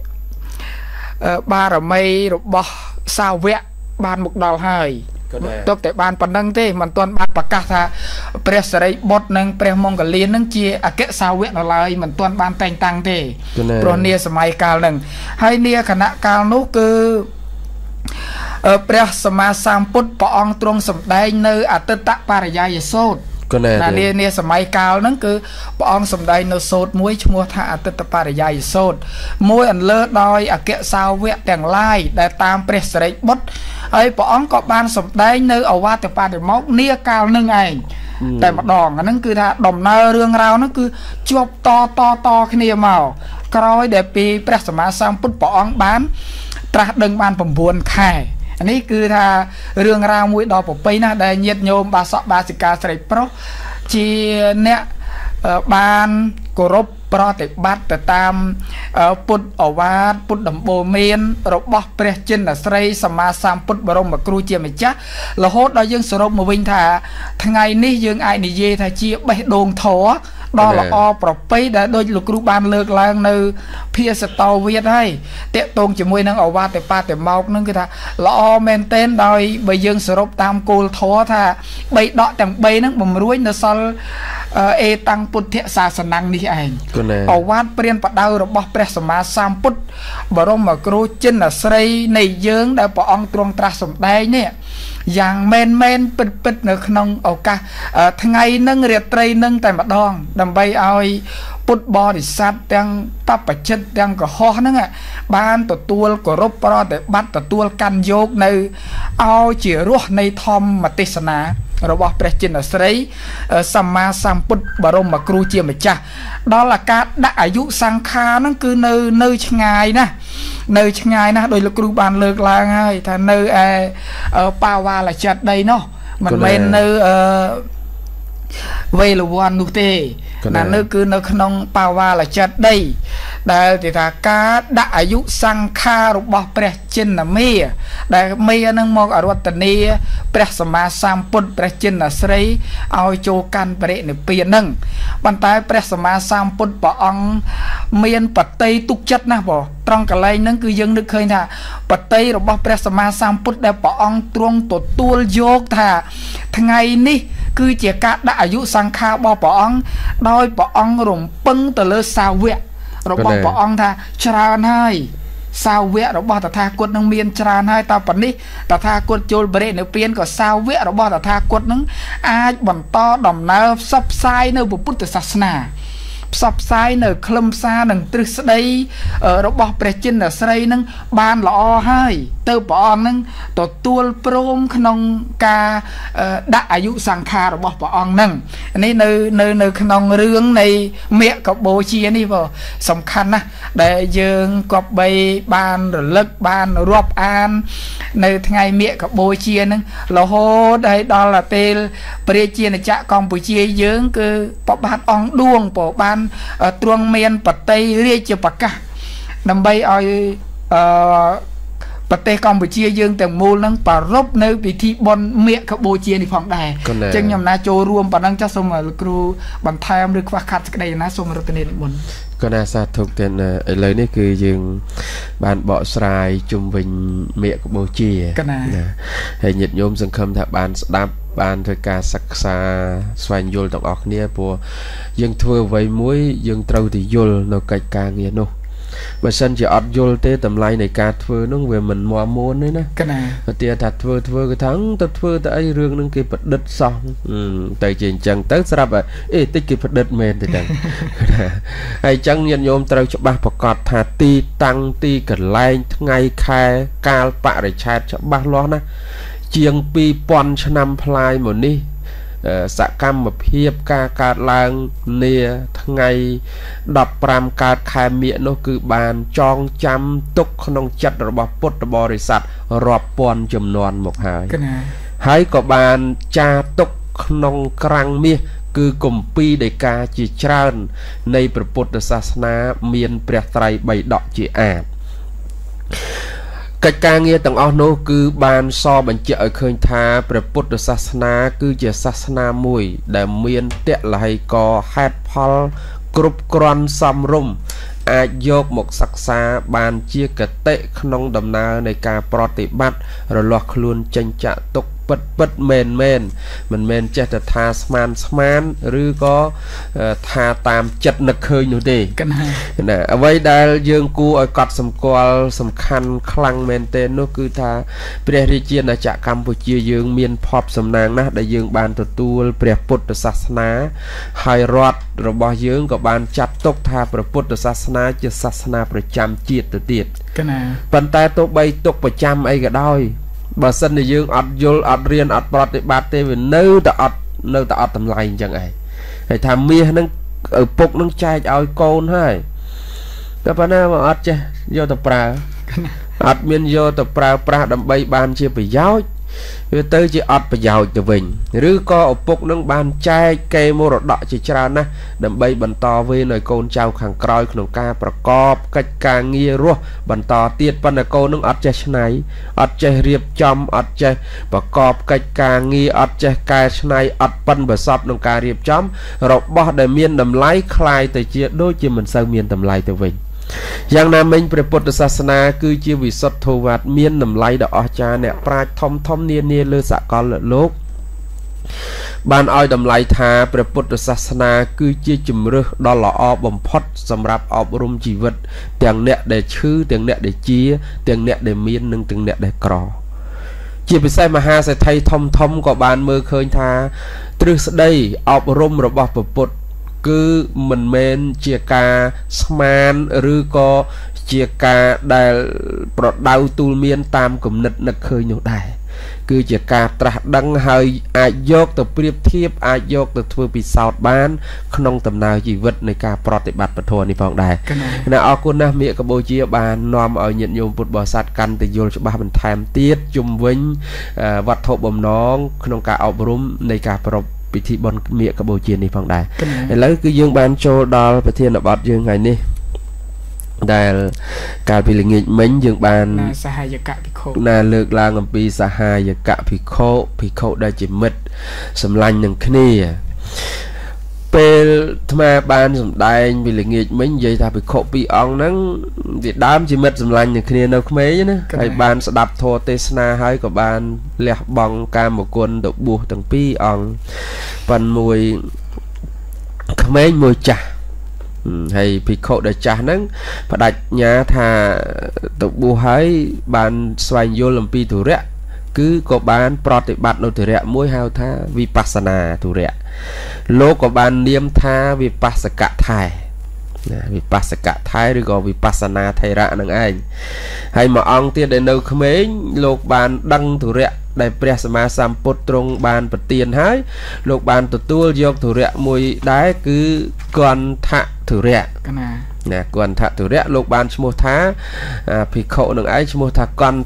បារមីរបស់សាវកបានមកដល់ហើយទុកតែបានប៉ុណ្្នឹងទេមិនទាន់បានប្រកាសថាព្រះសារីបុត្រនិងព្រះមង្គលាននឹងជាអគ្គសាវកនៅឡើយមិនទាន់បានតែងតាំងទេព្រោះនាសម័យកាលហ្នឹងហើយនាគណៈកាលនោះគឺព្រះសម្មាសម្ពុទ្ធព្រះអង្គទ្រង់សម្ដែងនៅអតិតបរិយាយសូត្រនាសម័យកាលហ្នឹងគឺព្រះអង្គសម្ដែងនៅសូត្រមួយឈ្មោះថាអតិតបរិយាយសូត្រមួយអន្លើដោយអគ្គសាវកទាំងឡាយដែលតាមព្រះសារីបុត្រហើយព្រះអង្គក៏បានសម្ដែងនៅអវត្តបតិមកនាកាលនឹងឯងតែម្ដងអាហ្នឹងគឺថាដំណើររឿងរ៉ាវហ្នឹងគឺជាប់តគ្នាមកក្រោយដែលពីព្រះសម្មាសម្ពុទ្ធព្រះអង្គបានត្រាស់ដឹងបាន9ខែនេះគឺថារឿងរ៉ាវមួយដ៏ប្រពៃណាស់ដែលញាតិញោមបាសកបាសិកាស្រីប្រុសជាអ្នកបានគោរពប្រតិបត្តិទៅតាមពុទ្ធអវាទពុទ្ធដំបូន្មានរបស់ព្រះចិនស្រីសម្មាសម្ពុទ្ធបរមគ្រូជាម្ចាស់រហូតដល់យើងសរុបមកវិញថាថ្ងៃនេះយើងអាចនិយាយថាជាបេះដូងធម៌ដ៏ល្អប្រពៃដែលដូចលោកគ្រូបានលើកឡើងនៅភាសតោវាទហើយតកតងជាមួយនឹងអវត្តបតិមកនឹងគឺថាល្អមែនទែនដោយបើយើងសរុបតាមគោលធម៌ថា3ដកទាំង3ហ្នឹងបំរួញនៅសល់អេតាំងពុទ្ធសាសនានេះឯងអវត្តព្រានបដៅរបស់ព្រះសម្មាសម្ពុទ្ធបរមគ្រូចិនស្រីនៃយើងដែលព្រះអង្គទ្រង់ត្រាស់សម្ដែងនេះយ៉ាងមែនពិតនៅក្នុងឱកាសថ្ងៃនឹងរាត្រីនឹងតែម្ដងដើម្បីឲ្យពុទ្ធបរិស័ទទាំងបព្វជិតទាំងកុហកហ្នឹងបានទទួលគោរពប្រតិបត្តិទទួលកាន់យកនៅឲ្យជារសនៃធម្មទេសនារបស់ព្រះចិនស្រីសម្មាសម្ពុទ្ធបរមគ្រូជាម្ចាស់ដល់អាការដាក់អាយុសង្ខារហ្នឹងគឺនៅឆ្ងាយណាស់ដោយលោកគ្រូបានលើកឡើងហើយថានៅឯបាវាលចិត្តដីនោះមិនមែននៅវេលវ័ននោះទេណានៅគឺនៅក្នុងបាវាលចិត្តដីដែលគេថាការដាក់អាយុសង្ខាររបស់ព្រះចិនមេដែលមេនឹងមកអរតនីព្រះសម្មាសម្ពុទ្ធព្រះចិនស្រីឲ្យចូលកាន់បរិនិព្វាននឹងប៉ុន្តែព្រះសម្មាសម្ពុទ្ធព្រះអង្គមានបតីទុកចិត្តណាស់បងត្រង់កន្លែងហ្នឹងគឺយើងនឹកឃើញថាបតីរបស់ព្រះសម្មាសម្ពុទ្ធដែលព្រះអង្គទ្រង់ទទួលយកថាថ្ងៃនេះគឺជាការដាក់អាយុសង្ខាររបស់ព្រះអង្គដោយព្រះអង្គរំពឹងទៅលើសាវករបស់ព្រះអង្គថាច្រើនហើយសាវករបស់តថាគតនឹងមានច្រើនហើយតប៉ុណ្នេះតថាគតចូលបរិនិព្វានក៏សាវករបស់តថាគតនឹងអាចបន្តដំណើរផ្សព្វផ្សាយនៅពុទ្ធសាសនាផ្សព្វផ្សាយនៅខ្លឹមសារនិងទ្រឹស្ដីរបស់ព្រះចិនស្រីនឹងបានល្អហើយទៅព្រះអង្គនឹងទទួលព្រមក្នុងការដាក់អាយុសង្ខាររបស់ព្រះអង្គនឹងនេះនៅក្នុងរឿងនៃមគ្គបូជានេះបងសំខាន់ណាស់ដែលយើងគប្បីបានរលឹកបានរាប់អាននៅថ្ងៃមគ្គបូជានឹងរហូតដល់ពេលព្រះជាណាចក្រកម្ពុជាយើងគឺប្របាទអង្គឌួងប្របានទ្រង់មានបតីរាជប្រកាសដើម្បីឲ្យប្រទេសកម្ពុជាយើងទាំងមូលនឹងប្រារព្ធនៅពិធីបុណ្យមគ្គបូជានេះផងដែរអញ្ចឹងខ្ញុំណាចូលរួមប៉ុណ្ណឹងចាស់សូមលោកគ្រូបន្ថែមឬខ្វះខាតសេចក្តីណាសូមរតនានិមន្តក៏ណាសាធុទៅឥឡូវនេះគឺយើងបានបកស្រាយជុំវិញមគ្គបូជាណាហើយញាតិញោមសង្ឃឹមថាបានស្ដាប់បានធ្វើការសិក្សាស្វែងយល់ទាំងអស់គ្នាព្រោះយើងធ្វើអ្វីមួយយើងត្រូវតែយល់នៅកិច្ចការងារនោះបើសិនជាអត់យល់ទេតម្លៃនៃការធ្វើនោះវាមិនមាំមួនទេណាកណាតែថាធ្វើគឺថាទៅធ្វើទៅអីរឿងនឹងគេប្រឌិតសោះទៅជាអញ្ចឹងទៅស្រាប់តិចគេប្រឌិតមែនទេចឹងហើយអញ្ចឹងញាតិញោមត្រូវច្បាស់ប្រកាសថាទីតាំងទីកន្លែងថ្ងៃខែកាលបរិច្ឆេទច្បាស់លាស់ណាជាង 2000 ឆ្នាំផ្លាយមកនេះសកម្មភាពការកើតឡើងនាថ្ងៃ15កើតខែមិញនោះគឺបានចងចាំទុកក្នុងចិត្តរបស់ពុទ្ធបរិស័ទរាប់ពាន់ចំនួនមកហើយក៏បានចារទុកក្នុងក្រាំងមាសគឺគម្ពីរដីកាជាច្រើននៃព្រះពុទ្ធសាសនាមានព្រះត្រៃបិដកជាអាទិកិច្ចការងារទាំងអស់នោះគឺបានសបញ្ជាក់ឲ្យឃើញថាព្រះពុទ្ធសាសនាគឺជាសាសនាមួយដែលមានតលហិកហេតុផលគ្រប់គ្រាន់សមរម្យអាចយកមកសិក្សាបានជាគតិក្នុងដំណើរនៃការប្រតិបត្តិរលាស់ខ្លួនចេញចាក់ទុកពិតមែនមិនមែនចេះតែថាស្មានឬក៏ថាតាមចិត្តនឹកឃើញនោះទេណាអ្វីដែលយើងគួរឲ្យកត់សម្គាល់សំខាន់ខ្លាំងមែនទែននោះគឺថាព្រះរាជាណាចក្រកម្ពុជាយើងមានភ័ព្វសំណាងណាស់ដែលយើងបានទទួលព្រះពុទ្ធសាសនាហើយរដ្ឋរបស់យើងក៏បានចាត់ទុកថាព្រះពុទ្ធសាសនាជាសាសនាប្រចាំជាតិទៅទៀតប៉ុន្តែទោះបីទុកប្រចាំអីក៏ដោយបើសិនជាយើងអត់យល់អត់រៀនអត់ប្រតិបត្តិទេវានៅតែអត់តម្លៃអញ្ចឹងឯងហើយថាមាសហ្នឹងឪពុកនឹងចែកឲ្យកូនហើយតែប៉ុណ្ណាមកអត់ចេះយកទៅប្រើអត់មានយកទៅប្រើប្រាស់ដើម្បីបានជាប្រយោជន៍វាទៅជាអត់ប្រយោជន៍ទៅវិញឬក៏ឪពុកនឹងបានចែកកេរមរតកជាច្រើនណាស់ដើម្បីបន្តវេនឲ្យកូនចៅខាងក្រោយក្នុងការប្រកបកិច្ចការងាររស់បន្តទៀតប៉ុន្តែកូននឹងអត់ចេះច្នៃអត់ចេះរៀបចំអត់ចេះប្រកបកិច្ចការងារអត់ចេះកែច្នៃអត់ប៉ិនប្រសពក្នុងការរៀបចំរបស់ដែលមានតម្លៃคล้ายទៅជាដូចជាមិនសូវមានតម្លៃទៅវិញយ៉ាងណាមិញព្រះពុទ្ធសាសនាគឺជាវិសុទ្ធោវាទមានតម្លៃដ៏អស្ចារ្យអ្នកប្រាជ្ញធំនានាលើសកលលោកបានឲ្យតម្លៃថាព្រះពុទ្ធសាសនាគឺជាជំរើសដ៏ល្អបំផុតសម្រាប់អប់រំជីវិតទាំងអ្នកដែលឈឺទាំងអ្នកដែលជាទាំងអ្នកដែលមាននិងទាំងអ្នកដែលក្រជាពិសេសមហាសេដ្ឋីធំក៏បានមើលឃើញថាទ្រឹស្ដីអប់រំរបស់ព្រះពុទ្ធគឺមិនមែនជាការស្មានឬក៏ជាការដែលប្រដៅទូលមានតាមគំនិតនឹកឃើញនោះដែរគឺជាការត្រាស់ដឹងហើយអាចយកទៅប្រៀបធៀបអាចយកទៅធ្វើពិសោធន៍បានក្នុងដំណើរជីវិតនៃការប្រតិបត្តិពធនេះផងដែរណាអរគុណណាស់មគ្គបូជាបាននាំឲ្យញាតិញោមពុទ្ធបរិស័ទកាន់តែយល់ច្បាស់បន្ថែមទៀតជុំវិញវត្ថុបំណងក្នុងការអប់រំនៃការប្រពៃពិធីបុណ្យមគ្គបូជានេះផងដែរឥឡូវគឺយើងបានចូលដល់ប្រធានបទយើងថ្ងៃនេះដែលកាលពីល្ងាចមិញយើងបានសហាយកៈភិក្ខុណាលើកឡើងអំពីសហាយកៈភិក្ខុដែលជាមិត្តសម្លាញ់នឹងគ្នាពេលអាត្មាបានសម្ដែងពីល្ងាចមិញនិយាយថាភិក្ខុពីរអង្គហ្នឹងវាដើមជាមិត្តសម្លាញ់នឹងគ្នានៅក្មេងណាហើយបានស្ដាប់ធម៌ទេសនាហើយក៏បានលះបង់កាមគុណទៅបួសទាំងពីរអង្គប៉ុន្តែមួយក្មេងមួយចាស់ hay bị khổ để trả nâng và đặt nhà thà tục bù hái bàn xoay vô làm pi thủ rẽ cứ có bàn proti bát nô thủ rẽ mỗi hao tha vipassana thủ rẽ lô có bàn niêm tha vipassaka thai vipassaka thai rồi có vipassana thầy rạ nâng anh hay mà ông tiên đến đâu không ấy lô bàn đăng thủ rẽ đại Prasama Samputrong ban bật tiền hái lục ban tụt tua dọc thủ rẽ mùi đái cứ còn thạ thủ rẽ nè còn thạ thủ rẽ lục ban mua thá phi khổ nương ấy mua thá con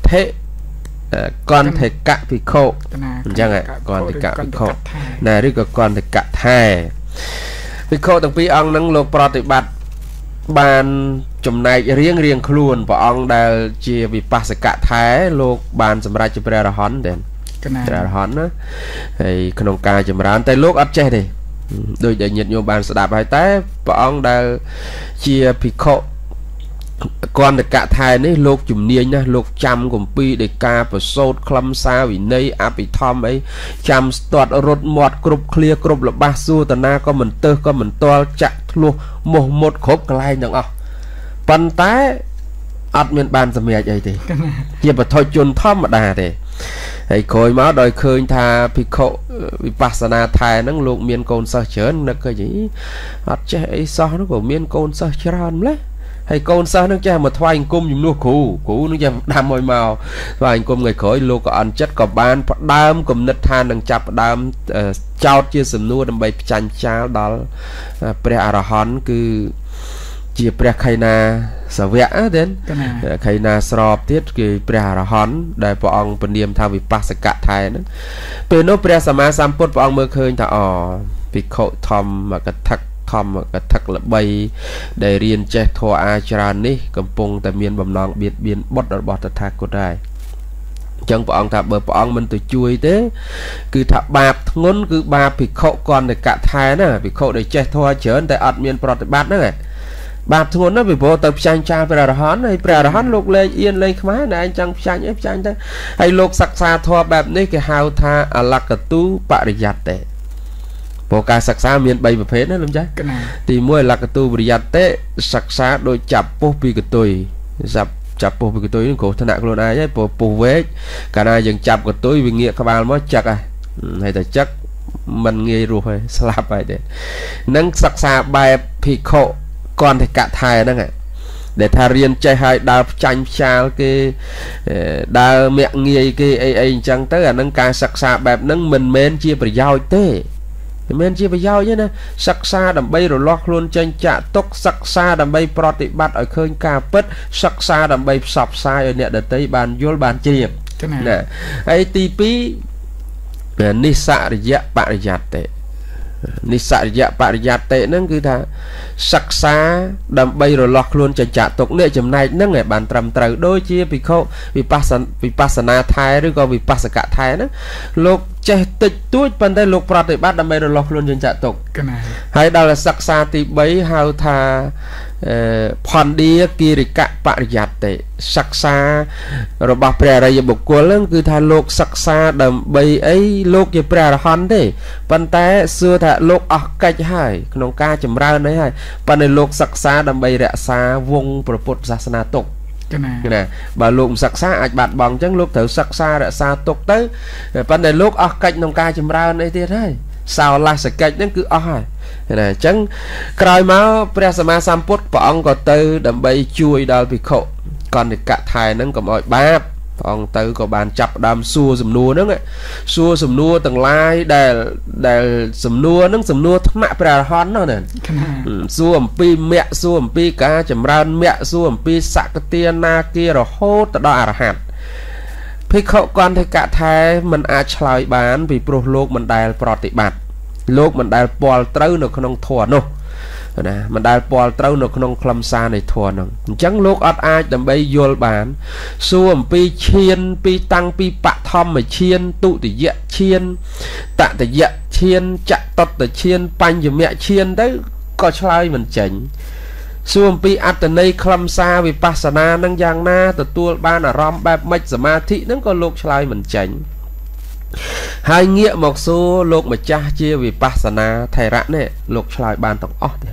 thể cạ phi khổ chẳng ạ còn thể cạ phi khổ nè rồi có còn thể cạ thề phi khổ từng phi ông nâng lục proti bát ban chùm này riêng luôn và ông đã chia vipassaka thái lục ban sầm ra chụp ra hòn đen ra hòn á thì không ca chụp ra tay lục ấp che đi đôi đại nhiệt nhiều ban sẽ đạp hai té và ông đã chia pico còn được cả thái này lục chùm niên nha lục trăm cùng pi để ca và sốt khăm xa vì nay apitom ấy trăm toát rốt mọt cướp clear cướp là ba xu tận na có mình tơ có mình to chặt luôn một khốp cái này chẳng bàn tay ắt miền bàn sầm mẹ vậy thì giờ mà thôi chôn thom mà đà thì hay coi máu đòi khơi tha pico vipassana thai nắng luộc miền cồn sơ chớn nó cái gì ắt chạy so nó của miền cồn sơ chớn lấy hay cồn sơ nó cha mà thoai cung dùng nuôi cũ nó cha đam môi màu thoai cung người khởi luộc có ăn chất có ban đam cùng nứt than đằng chập đam trao chia sầm nuôi đầm bay chăn cháo đó pre arahon cứ chia pre khai na sở vẽ đến khai na srop tiết cái pre arahon đại bộ ông bên niệm thao vipassaka thai nữa từ nó pre sama samput bộ ông mơ khơi thà bị khổ thom mà cái thắc là bay để riêng che thua acharan ní cầm pung tại miền bầm non biệt biên bớt đợt bớt thắc của đại chẳng bọn thà bờ bọn mình từ chui thế cứ thà bạp ngôn cứ bạp bị khổ còn để cả thai nè bị khổ để che thua chớn tại ạt miền prot bát nữa bạp ngôn nó bị bộ tập sang cha về là hón này về là hón lục lên yên lên khmá này anh chẳng sang ép sang thế hay lục sắc xa thua bạp này cái hào tha alakatu pariyate bộ ca sắc xa miền bay về phế đó luôn chứ thì mua alakatu pariyate sắc xa đôi chập popi cái tôi chập popi cái tôi cổ thân nặng luôn ai ấy popi vế cả này dừng chập của tôi vì nghĩa các bạn mới chắc à hay là chắc mình nghe rồi slap vậy đấy nâng sắc xa bài pico còn thì cả thai đó nghe để thà riêng chơi hai đào tranh sao cái đào mẹ nghe cái ai chẳng tới là nâng ca sắc xa bẹp nâng mình men chia phải giao thế men chia phải giao chứ nè sắc xa đầm bay rồi lót luôn tranh chạ tốc sắc xa đầm bay proti bát ở khơi ca pết sắc xa đầm bay sập sai ở nè để tới bàn vô bàn chia nè ai tipi nisa riya pariyate nisa riya pariyate nâng cứ thà sắc xa đầm bay rồi lọt luôn cho chạ tục nè chấm này nâng ngày bàn trầm trời đôi chia vì khâu vipassana thai rồi có vipassaka thai đó lục che tịch túi bên đây lục prati bát đầm bay rồi lọt luôn cho chạ tục hay đó là sắc xa thì bấy hao thà phòn đi kirika pariyate sắc xa rồi bà pre bục cô lớn cứ thà lục sắc xa đầm bay ấy lục về pre hòn đấy bên tay xưa thà lục ở cách hai nông ca chấm ra đấy hai bên này lục sắc xa đầm bay rẽ xa vung propos sasana tục nè bà lục sắc xa ạch bạt bằng chẳng lục thử sắc xa rẽ xa tục tới bên này lục ở cách nông ca chấm ra đấy thế đấy sao là sẽ cách đến cứ ở hai nè chẳng cài máu Prasama Samput bọn có từ đầm bay chui đào bị khổ còn thì cả thai nó có mọi bát bọn từ có bàn chập đam xua sầm nua nữa xua sầm nua từng lai để sầm nua thắc mạ Prahon nó nè xua pi mẹ xua pi cá chầm ran mẹ xua pi sạc tiên na kia rồi hốt đo hạtพี่เขาก่อนที่กะไทยมันอาจลอยบานvìโปรโลกมันได้ปฏิบัติโลกมันได้ปอลเต้าหนขนมถั่วนุนะมันได้ปอลเต้าหนขนมคลำซาในถั่วนึงจังโลกอดอาจแต่ใบโยลบานส่วนปีเชียนปีตังปีปะทอมมาเชียนตุติยะเชียนตะติยะเชียนจะตัดแต่เชียนปัญญเมียเชียนได้ก็ชลอยมันเจ๋งส่วนปีอัตในคลำซาวิปัสสนานั่งยางหน้าแต่ตัวบ้านอารมณ์แบบไม่สมาธินั่นก็โลกชลายเหมือนเจ๋งhai nghĩa một số lục mà cha chia vì pasana thầy rã này lục chài bàn tổng óc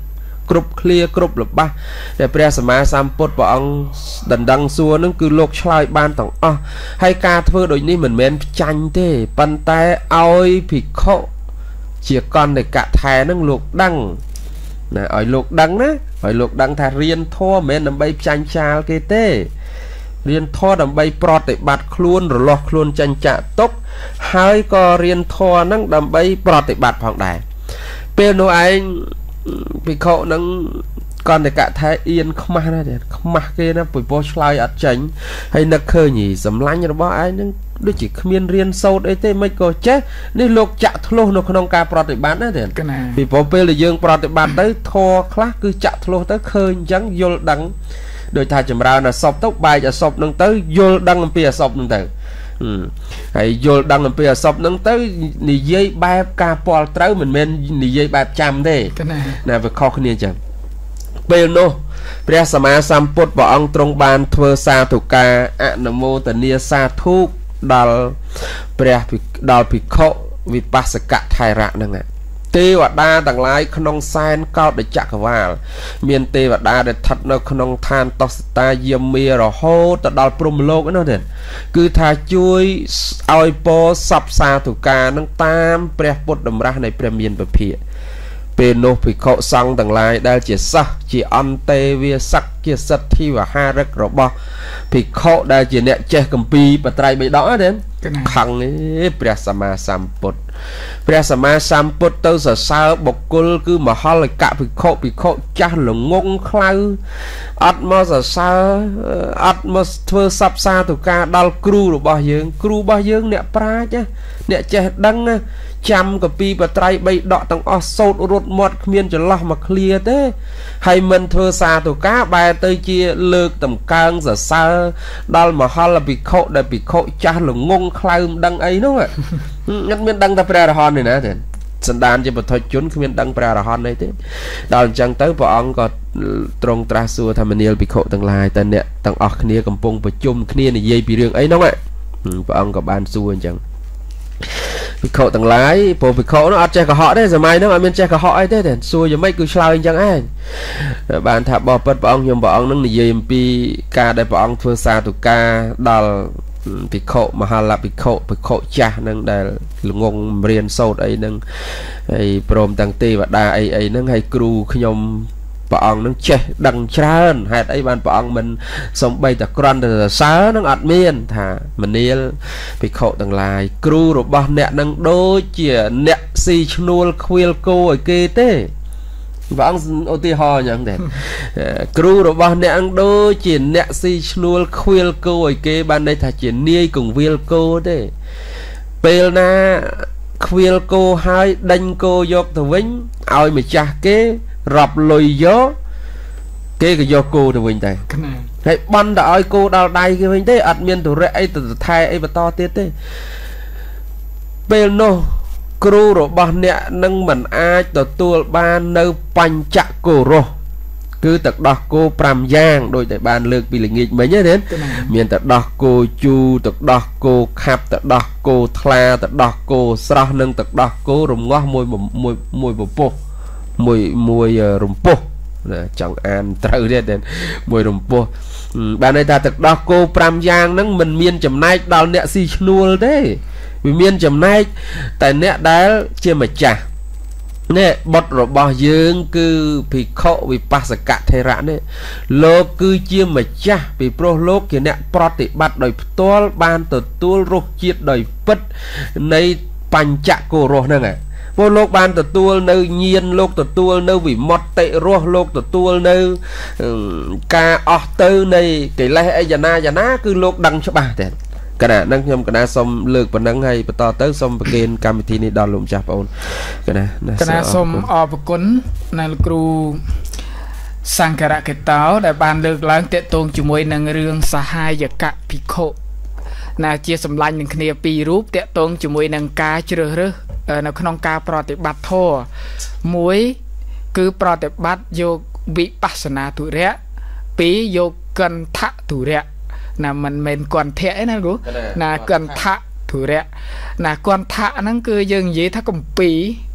គ្រប់ឃ្លាគ្រប់របស់ដែលព្រះសម្មាសម្ពុទ្ធព្រះអង្គដណ្ដឹងសួរនឹងគឺលោកឆ្លើយបានទាំងអស់ហើយការធ្វើដូចនេះមិនមែនចាញ់ទេប៉ុន្តែឲ្យភិក្ខុជាកណ្ឌកៈថែនឹងលោកដឹងណាឲ្យលោកដឹងណាឲ្យលោកដឹងថារៀនធម៌មិនមែនដើម្បីចាញ់ចាលគេទេរៀនធម៌ដើម្បីប្រតិបត្តិខ្លួនរលាស់ខ្លួនចាញ់ចាក់ទុកហើយក៏រៀនធម៌នឹងដើម្បីប្រតិបត្តិផងដែរពេលនោះឯងភិក្ខុនឹងកណ្ឌកៈថែអៀនខ្មាស់ណាស់ខ្មាស់គេណាពីព្រោះឆ្លើយអត់ចាញ់ហើយនឹកឃើញសម្លាញ់របស់ឯងនឹងដូចជាគ្មានរៀនសូត្រអីទេមិនក៏ចេះនេះលោកចាក់ធ្លុះនៅក្នុងការប្រតិបត្តិណាទេពីព្រោះពេលដែលយើងប្រតិបត្តិទៅធម៌ខ្លះគឺចាក់ធ្លុះទៅឃើញអញ្ចឹងយល់ដឹងដោយថាចម្រើនអសពទៅបែកអសពនឹងទៅយល់ដឹងអំពីអសពនឹងទៅហើយយល់ដឹងអំពីអសពនឹងទៅនិយាយបែបការពាល់ត្រូវមិនមែននិយាយបែបចាំទេណាវាខុសគ្នាអញ្ចឹងពេលនោះព្រះសម្មាសម្ពុទ្ធព្រះអង្គទ្រង់បានធ្វើសាធុការអនុមោទនាសាធុដល់ដល់ភិក្ខុវិបស្សកថេរៈហ្នឹងទេវតាទាំងឡាយក្នុងសែនកោដចក្រវាលមានទេវតាដែលស្ថិតនៅក្នុងឋានតស្តាយាមីរហូតទៅដល់ព្រហ្មលោកនោះទេគឺថាជួយឲ្យពរសពសាធុការនឹងតាមព្រះពុទ្ធតម្រាស់នៃព្រះមានពភាពេលនោះភិក្ខុសង្ឃទាំងឡាយដែលជាសិស្សជាអន្តេវាស័កជាសិទ្ធិវហារិករបស់ភិក្ខុដែលជាអ្នកចេះគម្ពីរបត្រៃបិដកទេខឹងព្រះសម្មាសម្ពុទ្ធព្រះសម្មាសម្ពុទ្ធទៅសរសើរបុគ្គលគឺមហលកៈភិក្ខុចាស់ល្ងងខ្លៅអត់មកសរសើរអត់មកធ្វើសពសាធុការដល់គ្រូរបស់យើងអ្នកប្រាជ្ញអ្នកចេះដឹងចាំកពីបត្រៃបីដកទាំងអស់សោតរត់មាត់គ្មានចន្លោះមកឃ្លាទេហើយមិនធ្វើសាធុការបែរទៅជាលើកតម្កើងសរសើរដល់មហលភិក្ខុដែលភិក្ខុចាស់ល្ងងខ្លៅមិនដឹងអីនោះអត់មានដឹងតែព្រះអរហន្តទេណាទេសន្តានជាបុថុជនគ្មានដឹងព្រះអរហន្តអីទេដល់អញ្ចឹងទៅព្រះអង្គក៏ទ្រង់ត្រាស់សួរថាមនាលភិក្ខុទាំងឡាយតើអ្នកទាំងអស់គ្នាកំពុងប្រជុំគ្នានិយាយពីរឿងអីនោះព្រះអង្គក៏បានសួរអញ្ចឹងភិក្ខុទាំងឡាយព្រោះភិក្ខុនោះអត់ចេះកុហកទេសម័យនោះអត់មានចេះកុហកអីទេសួរយ៉ាងម៉េចគឺឆ្លើយអញ្ចឹងឯងបានថាបបិទ្ធព្រះអង្គខ្ញុំព្រះអង្គនឹងនិយាយអំពីការដែលព្រះអង្គធ្វើសាធុការដល់ភិក្ខុមហាលភិក្ខុចាស់នឹងដែលល្ងងរៀនសូត្រអីហ្នឹងហើយព្រមទាំងទេវតាអីហ្នឹងហើយគ្រូខ្ញុំព្រះអង្គនឹងចេះដឹងច្រើនហេតុអីបានព្រះអង្គមិនសំបីតែគ្រាន់តែសរសើរនឹងអត់មានថាមនាលភិក្ខុទាំងឡាយគ្រូរបស់អ្នកនឹងដូចជាអ្នកស៊ីឈ្នួលខ្វៀលគោឲ្យគេទេព្រះអង្គឧទាហរណ៍អញ្ចឹងដែរគ្រូរបស់អ្នកនឹងដូចជាអ្នកស៊ីឈ្នួលខ្វៀលគោឲ្យគេបានន័យថាជានាយកង្វៀលគោទេពេលណាខ្វៀលគោហើយដេញគោយកទៅវិញឲ្យម្ចាស់គេរាប់លុយយកគេក៏យកគោទៅវិញដែរហើយបន់ទៅឲ្យគោដល់ដៃគេវិញទេអត់មានទុរៈអីទៅថែអីបន្តទៀតទេពេលនោះគ្រូរបស់អ្នកនឹងមិនអាចទទួលបាននៅបញ្ចគោរសគឺទឹកដោះគោ5យ៉ាងដូចតែបានលើកពីល្ងាចមិញទេមានទឹកដោះគោជូរទឹកដោះគោខាប់ទឹកដោះគោថ្លាទឹកដោះគោស្រស់និងទឹកដោះគោរងាស់មួយពពុះមួយរំពោះចង់អានត្រូវទេមួយរំពោះបានន័យថាទឹកដោះគោ5យ៉ាងហ្នឹងមិនមានចំណែកដល់អ្នកស៊ីឈ្នួលទេវាមានចំណែកតែអ្នកដែលជាម្ចាស់នេះបុត្ររបស់យើងគឺភិក្ខុវិបស្សកថេរៈនេះលោកគឺជាម្ចាស់ពីព្រោះលោកជាអ្នកប្រតិបត្តិដោយផ្ទាល់បានទទួលរសជាតិដោយពិតនៃបញ្ចគោរសហ្នឹងព្រោះលោកបានទទួលនៅញាណលោកទទួលនៅវិមុតតិរសលោកទទួលនៅការអស់ទៅនៃកិលេសអីយ៉ាងណាគឺលោកដឹងច្បាស់ទេកណានឹងខ្ញុំកណាសូមលើកប៉ុណ្ណឹងហើយបន្តទៅសូមប្រគេនកម្មវិធីនេះដល់លោកម្ចាស់បងប្អូនកណាសូមអរគុណណាលោកគ្រូសង្ឃរកេតោដែលបានលើកឡើងតាក់ទងជាមួយនឹងរឿងសហាយកៈភិក្ខុណាជាសម្លាញ់នឹងគ្នាពីររូបតាក់ទងជាមួយនឹងការជ្រើសរើសនៅក្នុងការប្រតិបត្តិធម៌មួយគឺប្រតិបត្តិយកវិបស្សនាទុរៈពីរយកកន្ធទុរៈណាមិនមែនកន្ធៈឯណាគ្រូណាកន្ធទុរៈណាកន្ធៈហ្នឹងគឺយើងនិយាយថាកម្ពី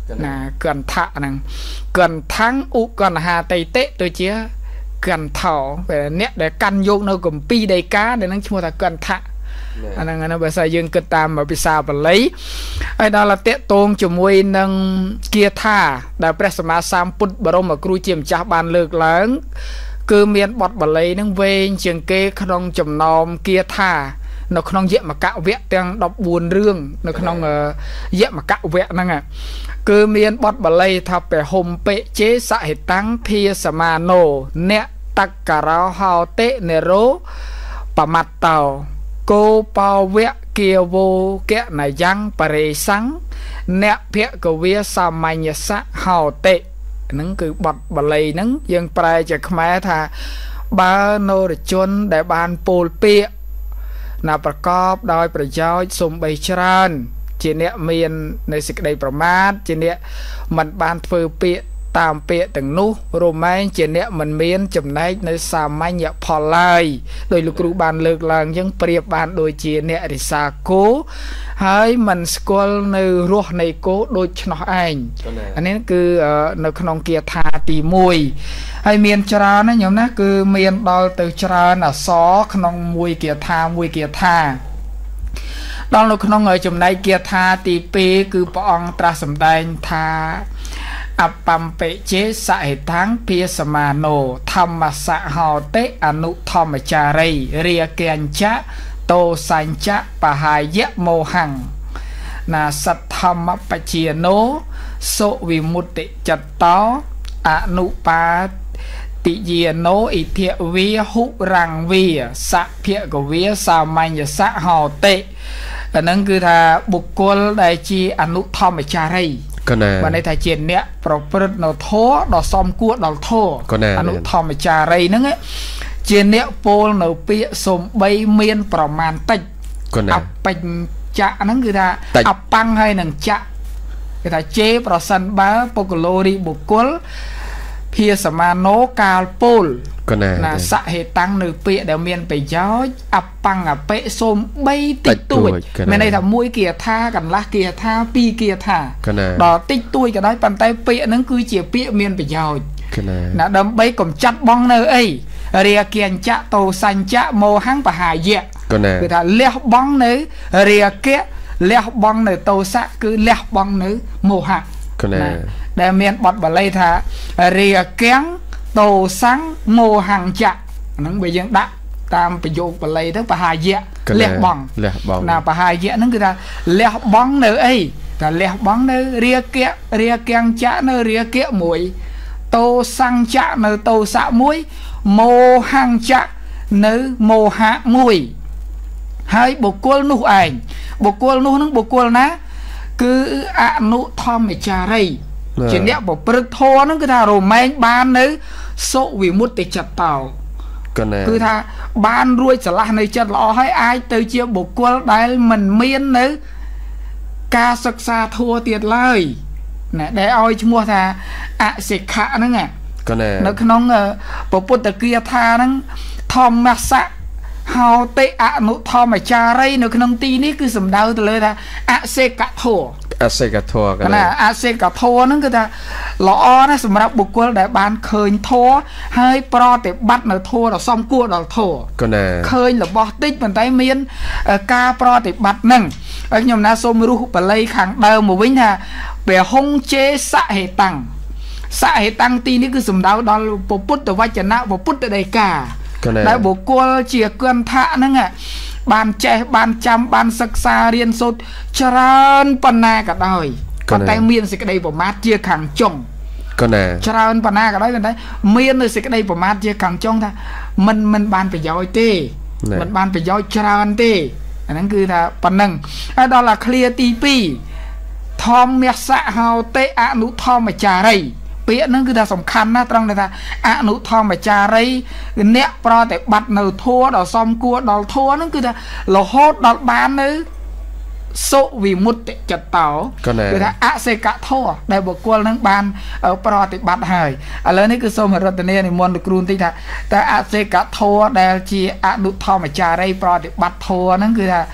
là cần thạ năng cần thắng u cần hà tây tệ tôi chia cần thảo về nét để căn vô nó cùng pi đầy cá để nó mua là cần thạ anh nó bây giờ dương cần tam mà bị sao và lấy ai đó là tệ tôn cho môi nâng kia tha đã presma sam put barom mà cruy chiêm cha ban lược lớn cứ miền bọt bà lấy nâng về trường kê không chầm nòm kia tha nó không dễ mà cạo vẹn tiếng đọc buồn rương nó không dễ mà cạo vẹn năng à cứ miền bọt bà lấy thập về hôm bệ chế xã hệ tăng thia sa ma nô nẹ tắc cà rao hào tệ nè rô bà mặt tàu cô bao vẹn kia vô kẹ này răng bà rê sáng nẹ phía cầu vía sa mai nhật xã hào tệ nâng cứ bọt bà lấy nâng dân prai cho khmé thà ba nô để chôn để bàn pôl pịa làประกอบដោយប្រយោជន៍សំបីច្រើនជាអ្នកមាននៅសេចក្តីប្រមាទជាអ្នកមិនបានធ្វើពាក្យតាមពាក្យទាំងនោះរមែងជាអ្នកមិនមានចំណែកនៅសាមញ្ញផលឡើយដោយលោកគ្រូបានលើកឡើងយ៉ាងប្រៀបបានដូចជាអ្នករិសាគោហើយមិនស្គាល់នៅរសនៃគោដូចឆ្នោះឯងអានេះគឺនៅក្នុងគាថាទី1ហើយមានច្រើនណាញោមណាគឺមានដល់ទៅច្រើនអក្សរក្នុងមួយគាថាដល់នៅក្នុងចំណែកគាថាទី2គឺព្រះអង្គត្រាស់សម្ដែងថាអបំពេចេសហេតាំងភាសមាណោធម្មសហោតិអនុធម្មចារីរាកញ្ចៈតោសញ្ចៈបហាយៈមោហੰណាសទ្ធធម្មបជាណោសុវិមុតតិចតោអនុបាទតិយាណោអិធិវិហុរੰវិសភគវិសាមញ្ញសហោតិអានឹងគឺថាបុគ្គលដែលជាអនុធម្មចារីបានន័យថាជាអ្នកប្រព្រឹត្តនៅធម៌ដ៏សមគួរដល់ធម៌អនុធម្មចារីហ្នឹងជាអ្នកពោលនៅពាក្យសំបីមានប្រមាណតិចអបញ្ចៈហ្នឹងគឺថាអបាំងហើយនឹងចៈគេថាជេប្រសិនបើពុគលរីបុគ្គលភាសមាណោកាលពោលណាសហេតាំងនៅពាក្យដែលមានប្រយោជន៍អបាំងអបិសំបីតិចតួចមានន័យថាមួយគាថាកន្លះគាថាពីរគាថាដល់តិចតួចក៏ដោយប៉ុន្តែពាក្យហ្នឹងគឺជាពាក្យមានប្រយោជន៍ណាដើម្បីកំចាត់បងនៅអីរាគញ្ចៈតោសញ្ចៈមោហੰបហាយៈគឺថាលះបងនៅរាគៈលះបងនៅតោសៈគឺលះបងនៅមោហៈដែលមានបទបាលីថារាគំតោសੰមោហੰចៈហ្នឹងបើយើងដាក់តាមប្រយោគបាលីទៅបហាយៈលះបងណាបហាយៈហ្នឹងគឺថាលះបងនៅអីថាលះបងនៅរាគៈរាគំចៈនៅរាគៈមួយតោសੰចៈនៅតោសៈមួយមោហੰចៈនៅមោហៈមួយហើយបុគ្គលនោះឯងបុគ្គលនោះនឹងបុគ្គលណាគឺអនុធម្មចារីជាអ្នកប្រព្រឹត្តធម៌ហ្នឹងគឺថារមែងបាននៅសុវិមុតតិចតោគឺថាបានរួចស្រឡះនៅចិត្តល្អហើយអាចទៅជាបុគ្គលដែលមិនមាននៅការសិក្សាធម៌ទៀតឡើយណាដែលឲ្យឈ្មោះថាអសិក្ខៈហ្នឹងនៅក្នុងពុទ្ធគាថាហ្នឹងធម្មសៈហោតិអនុធម្មចារីនៅក្នុងទីនេះគឺសំដៅទៅលើថាអសិក្ខធម៌អសិក្ខធម៌ណាអសិក្ខធម៌ហ្នឹងគឺថាល្អណាស់សម្រាប់បុគ្គលដែលបានឃើញធម៌ហើយប្រតិបត្តិនៅធម៌ដ៏សមគួរដល់ធម៌ឃើញរបស់តិចប៉ុន្តែមានការប្រតិបត្តិហ្នឹងហើយខ្ញុំណាសូមរស់បល័យខាងដើមមកវិញថាព្រះហុងជេសហេតាំងសហេតាំងទីនេះគឺសំដៅដល់ពុទ្ធវចនៈពុទ្ធដីកាដែលបុគ្គលជាគន្ធៈហ្នឹងបានចេះបានចាំបានសិក្សារៀនសូត្រច្រើនប៉ុណ្ណាក៏ដោយប៉ុន្តែមានសេចក្តីប្រមាទជាខាងចុងច្រើនប៉ុណ្ណាក៏ដោយប៉ុន្តែមាននៅសេចក្តីប្រមាទជាខាងចុងថាមិនបានប្រយោជន៍ទេមិនបានប្រយោជន៍ច្រើនទេអាហ្នឹងគឺថាប៉ុណ្ណឹងហើយដល់អាឃ្លាទី2ធម្មសហោតិអនុធម្មចារីពាក្យហ្នឹងគឺថាសំខាន់ណាស់ត្រង់ថាអនុធម្មចារីអ្នកប្រតិបត្តិនៅធម៌ដល់សមគួរដល់ធម៌ហ្នឹងគឺថារហូតដល់បាននៅសុវិមុតតិចតោគឺថាអសិកធម៌ដែលបុគ្គលហ្នឹងបានប្រតិបត្តិហើយឥឡូវនេះគឺសូមរតនានិមន្តលោកគ្រូបន្តិចថាតើអសិកធម៌ដែលជាអនុធម្មចារីប្រតិបត្តិធម៌ហ្នឹងគឺថា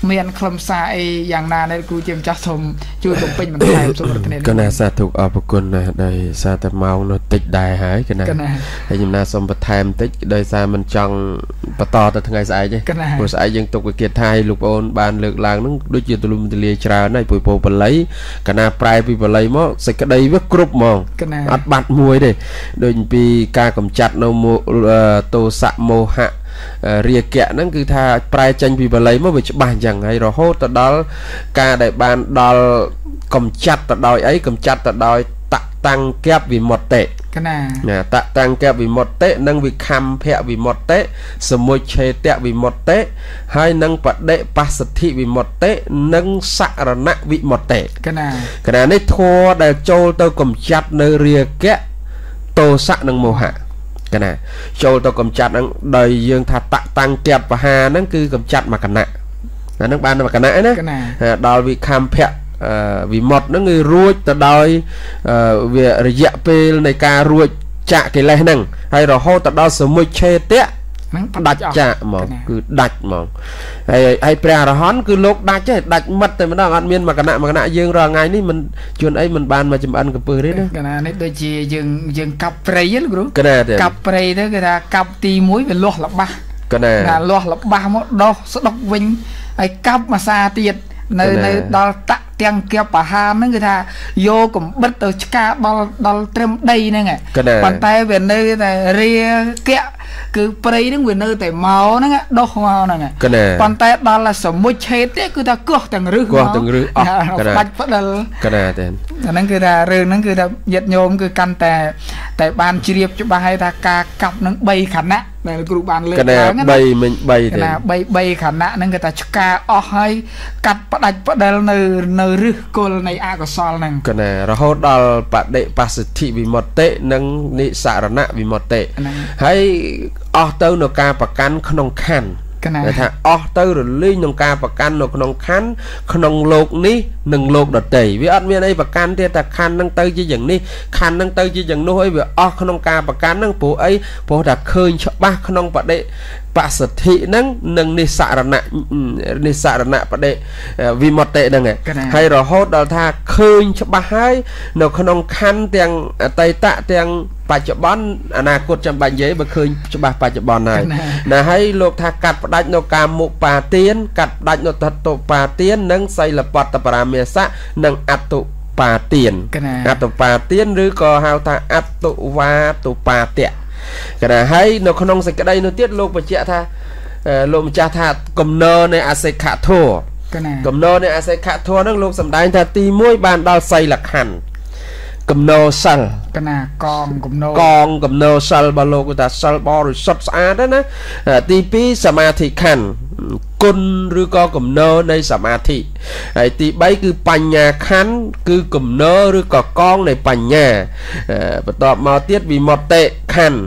មានខ្លឹមសារអីយ៉ាងណាដែលគ្រូជាម្ចាស់សូមជួយបំពេញបន្ថែមសូមរតនាកណាសាធុអរគុណណាស់ដោយសារតែម៉ោងនោះតិចដែរហើយកណាហើយខ្ញុំណាសូមបន្ថែមតិចដោយសារមិនចង់បន្តទៅថ្ងៃស្អែកទេព្រោះស្អែកយើងទុកវិគាថាឲ្យលោកប្អូនបានលើកឡើងនឹងដូចជាទូលំទូលាយច្រើនហើយពុយពោបល័យកណាប្រែពីបល័យមកសេចក្តីវាគ្រប់ហ្មងអត់បាត់មួយទេដូចពីការកំចាត់នៅទោសៈមោហៈរាគៈហ្នឹងគឺថាប្រែចេញពីបល័យមកវាច្បាស់អញ្ចឹងហើយរហូតទៅដល់ការដែលបានដល់កំចាត់ទៅដោយអីកំចាត់ទៅដោយតតាំងកែបវិមុតតិកណាតតាំងកែបវិមុតតិនិងវិខម្ភៈវិមុតតិសមុច្ឆេតៈវិមុតតិហើយនិងបដិបស្សទ្ធិវិមុតតិនិងសរណវិមុតតិកណានេះធัวដែលចូលទៅកំចាត់នៅរាគៈទោសៈនិងមោហៈកណាចូលទៅកំចាត់ហ្នឹងដោយយើងថាតតាំងកែបបហាហ្នឹងគឺកំចាត់មកគណៈអាហ្នឹងបានមកគណៈណាដល់វិខម្ភៈវិមុតហ្នឹងគឺរួចទៅដោយវារយៈពេលនៃការរួចចាក់កិលេសហ្នឹងហើយរហូតទៅដល់សមុច្ឆេតៈហ្នឹងដាច់ចាក់ហ្មងគឺដាច់ហ្មងហើយព្រះអរហន្តគឺលោកដាច់ទេដាច់មិត្តតែម្ដងអត់មានមកគណៈយើងរាល់ថ្ងៃនេះមិនជួនអីមិនបានមកចំអិនកំពើទេណាកណានេះដូចជាយើងកាប់ព្រៃហ្នឹងគ្រូកណាកាប់ព្រៃទៅគេថាកាប់ទី1វាលាស់ល្បាស់កណាលាស់ល្បាស់មកដោះស្ដុកវិញហើយកាប់មួយសាទៀតនៅដល់តទាំងកៀបបហាហ្នឹងគឺថាយកកំបិតទៅឆ្កាដល់ត្រឹមដីហ្នឹងប៉ុន្តែវានៅតែរាគៈគឺព្រៃហ្នឹងវានៅតែមកហ្នឹងដុះមកហ្នឹងប៉ុន្តែដល់សមុច្ឆេតទេគឺថាកោះទាំងរឹសកោះទាំងរឹសអស់ដាច់ផ្ដិលកណាទេអាហ្នឹងគឺថារឿងហ្នឹងគឺថាញាតិញោមគឺកាន់តែបានជ្រាបច្បាស់ហើយថាការកាប់នឹង3ខណៈដែលគ្រូបានលើកឡើងណា3មិញ3ទេណា3ខណៈហ្នឹងគឺថាឆ្កាអស់ហើយកាត់ផ្ដាច់ផ្ដិលនៅរឹសគល់នៃអកុសលហ្នឹងកណារហូតដល់បដិបស្សទ្ធិវិមុតតិនិងនិសរណវិមុតតិហើយអស់ទៅនៅការប្រកាន់ក្នុងខណ្ឌគេថាអស់ទៅរលីងក្នុងការប្រកាន់នៅក្នុងខណ្ឌក្នុងលោកនេះនិងលោកដតីវាអត់មានអីប្រកាន់ទេតែខណ្ឌហ្នឹងទៅជាយ៉ាងនេះខណ្ឌហ្នឹងទៅជាយ៉ាងនោះអីវាអស់ក្នុងការប្រកាន់ហ្នឹងព្រោះអីព្រោះតែឃើញច្បាស់ក្នុងបដិបស្សទ្ធិហ្នឹងនិងនិសរណបដិវិមុតតិហ្នឹងហើយរហូតដល់ថាឃើញច្បាស់ហើយនៅក្នុងខណ្ឌទាំងអតីតទាំងបច្ចុប្បន្នអនាគតចាំបាច់និយាយបើឃើញច្បាស់បច្ចុប្បន្នហើយណាហើយលោកថាកាត់ផ្ដាច់នៅកាមុបាទានកាត់ផ្ដាច់នៅតតុបាទាននិងសីលបត្តបរាមាសៈនិងអតុបាទានអតុបាទានឬក៏ហៅថាអតុវាតុបាតៈកណាហើយនៅក្នុងសេចក្តីនោះទៀតលោកបញ្ជាក់ថាលោកម្ចាស់ថាកំណើនៃអសិក្ខធម៌កំណើនៃអសិក្ខធម៌ហ្នឹងលោកសម្ដែងថាទី1បានដល់សីលខណ្ឌកំណើសិលកណាកងកំណើសិលរបស់លោកគឺថាសិលបរិសុទ្ធស្អាតណាទី2សមាធិខណ្ឌគុណឬក៏កំណើនៃសមាធិហើយទី3គឺបញ្ញាខណ្ឌគឺកំណើឬក៏កងនៃបញ្ញាបន្ទាប់មកទៀតវិមុតតិខណ្ឌ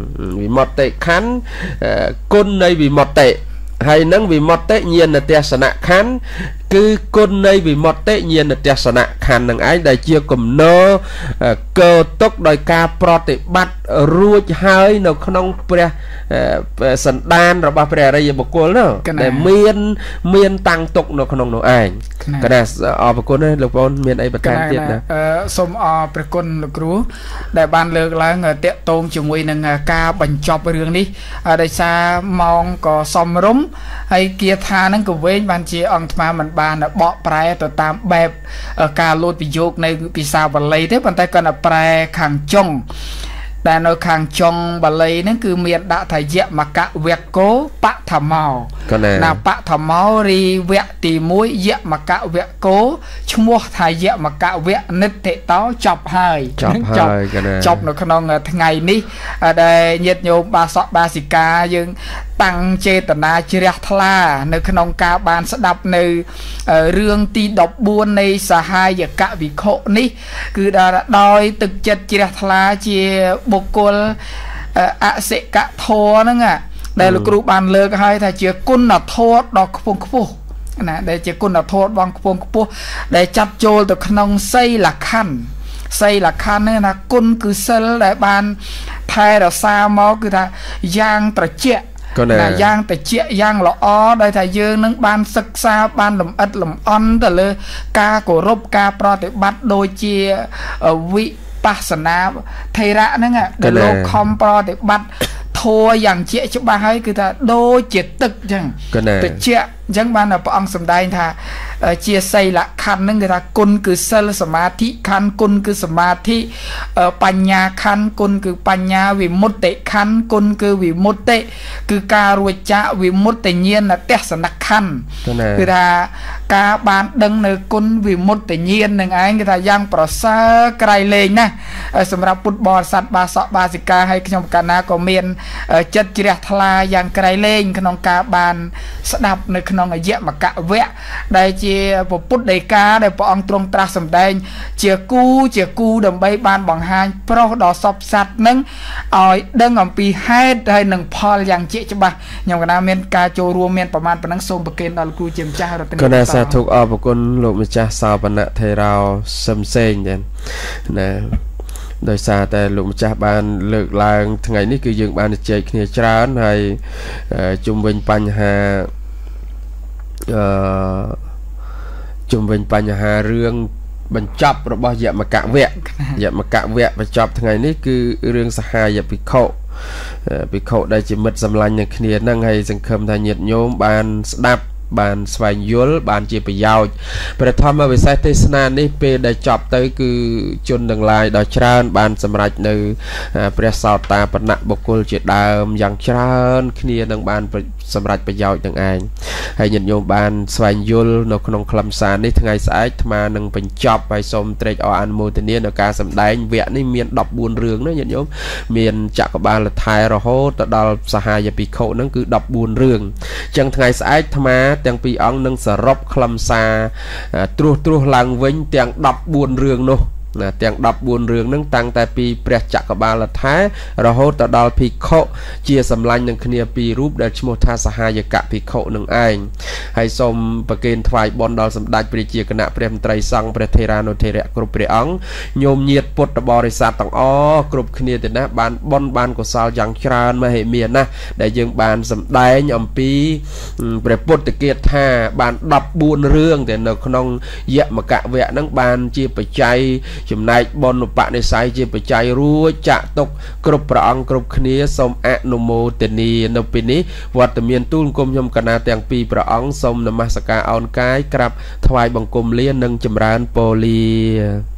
គុណនៃវិមុតតិហើយនឹងវិមុតតិញាណទេសនៈខណ្ឌគឺគុណនៃវិមុតតិញាណទេសនៈខណ្ឌនឹងឯងដែលជាកំណើកើទុកដោយការប្រតិបត្តិរួចហើយនៅក្នុងព្រះសន្តានរបស់ព្រះអរិយបុគ្គលនោះដែលមានតាំងទុកនៅក្នុងនោះឯងកណាអរគុណណាលោកប្អូនមានអីបន្ថែមទៀតណាសូមអរព្រះគុណលោកគ្រូដែលបានលើកឡើងតាក់ទងជាមួយនឹងការបញ្ចប់រឿងនេះដោយសារម៉ោងក៏សមរម្យហើយគាថានឹងក៏វែងបានជាអង្គថ្មមិនបានបកប្រែទៅតាមបែបការលោតប្រយោគនៃភាសាបាលីទេប៉ុន្តែគាត់ប្រែខាងចុងដែលនៅខាងចុងបាលីហ្នឹងគឺមានដាក់ថាយមកវកោបឋមោណាបឋមោរីវៈទី1យមកវកោឈ្មោះថាយមកវៈនិទ្ធិតោចប់ហើយចប់នៅក្នុងថ្ងៃនេះដែលញាតិញោមបាសកបាសិកាយើងតាំងចេតនាជ្រះថ្លានៅក្នុងការបានស្ដាប់នៅរឿងទី14នៃសហាយកវិខុនេះគឺដោយទឹកចិត្តជ្រះថ្លាជាបុគ្គលអសិកធរហ្នឹងដែលលោកគ្រូបានលើកឲ្យថាជាគុណធម៌ដ៏ខ្ពង់ខ្ពស់ណាដែលជាគុណធម៌ដ៏ខ្ពង់ខ្ពស់ដែលចាត់ចូលទៅក្នុងសីលខណ្ឌនេះណាគុណគឺសិលដែលបានថែរក្សាមកគឺថាយ៉ាងត្រជាក់ là giang tại chia giang lọ ó đây thầy dương nâng ban sức xa ban lầm ất lầm on từ lơ ca cổ rộp ca pro thì bắt đôi chia vị pasana thầy ra nữa nghe để lô không pro thì bắt thua dạng chia cho ba hơi cứ ta đôi chia tức chẳng từ chia chẳng ban là bọn sầm đai thà chia xây là khăn nên người ta côn cứ sơ samadhi khăn côn cứ samadhi panya khăn côn cứ panya vì một tệ khăn côn cứ vì một tệ cứ ca ruột cha vì một tệ nhiên là test sản khăn người ta ca ban đăng nơi côn vì một tệ nhiên nên ai người ta giang pro sa cày lên nè sầm ra put bò sạt ba sọ ba zika hay trong cana có miền chất chia thla giang cày lên trong ca ban đạp nơi nong ở dẹp mà cả vẽ đây chia một phút đầy cá để bọn trong tra sầm đây chia cu đầm bay ban bằng hai pro đỏ sọc sạt nâng ỏi đơn ngầm pi hai đây nâng Paul yang chị cho bà nhằm cái nào miền ca châu rùa miềnประมาณ phần năng sôm bậc kênh đó là cu chiêm cha rồi cái này sẽ thuộc ở một con lục cha sao bạn nè thầy rào sầm sen vậy nè đời xa tại lục cha ban lược làng ngày ní cứ dừng ban chơi kia trán hay trung bình pan hà chung bênปัญหาเรื่องบรรจับระบอบอย่ามากักแวะอย่ามากักแวะบรรจับทั้งไงนี่คือเรื่องสหายอย่าไปเข้าได้จิมัดสำลังอย่างนี้นั่งให้สังคมทางnhiệtโยมบานสดับบานสวายยุลบานจีไปยาวประธรรมวิสัยเทศนานี้เป็นได้จับtớiคือจนดังลายดอกชราญบานสำหรับในประสาทตาปณะบุคคลจิตดามอย่างชราญขี้นี้ดังบานสำหรับประโยชน์ต่างเองให้nhiệtโยมบานสวายยุลนกนงคลำสารนี้ทั้งไงสายมาหนึ่งเป็นจับไปสมเตรจอันโมเทเนียนการสำแดงเวียนี่มีดอกบุญเรืองนะnhiệtโยมมีจักรบาลไทยเราโหตดอลสหายปีโคนั่นคือดอกบุญเรืองจังทั้งไงสายมาแต่งปีอังนึงสรบคลำซาตรูหลังเว้นแต่งดับบุญเรืองโนแต่งดับบุญเรืองนั่งตั้งแต่ปีเปรียจักรบาลท้ายเราโหตดอลพิโคเจียสำลังหนึ่งคเนียปีรูปเดชโมทาสหายกะพิโคหนึ่งเองให้สมประเกณฑ์ถวายบอลดอลสำดัดปริเจียกณะเปรียมไตรสังเปรเทรานุเทระกรุปเปรียงโยมเยียดปุตตบริษัทต่างอ้อกรุปคเนียแต่นะบานบอลบานกุศลยังชราญมาให้เมียนะได้ยังบานสำได้ยอมปีเปรียปุตตะเกียรท่าบานดับบุญเรื่องแต่ในขนมเยะมะกะเวะนั่งบานเจียปัจจัยจำนายบอลปะในสายจีบใจรู้จะตกกรุบประอังกรุบคเนียสมอนุโมเตนีนปีนี้วัดเมียนตุ้นกรมยมกนาแต่งปีประอังสมนมัสการอ่อนกายกลับถวายบังกรมเลี้ยนหนึ่งจำรานโปลี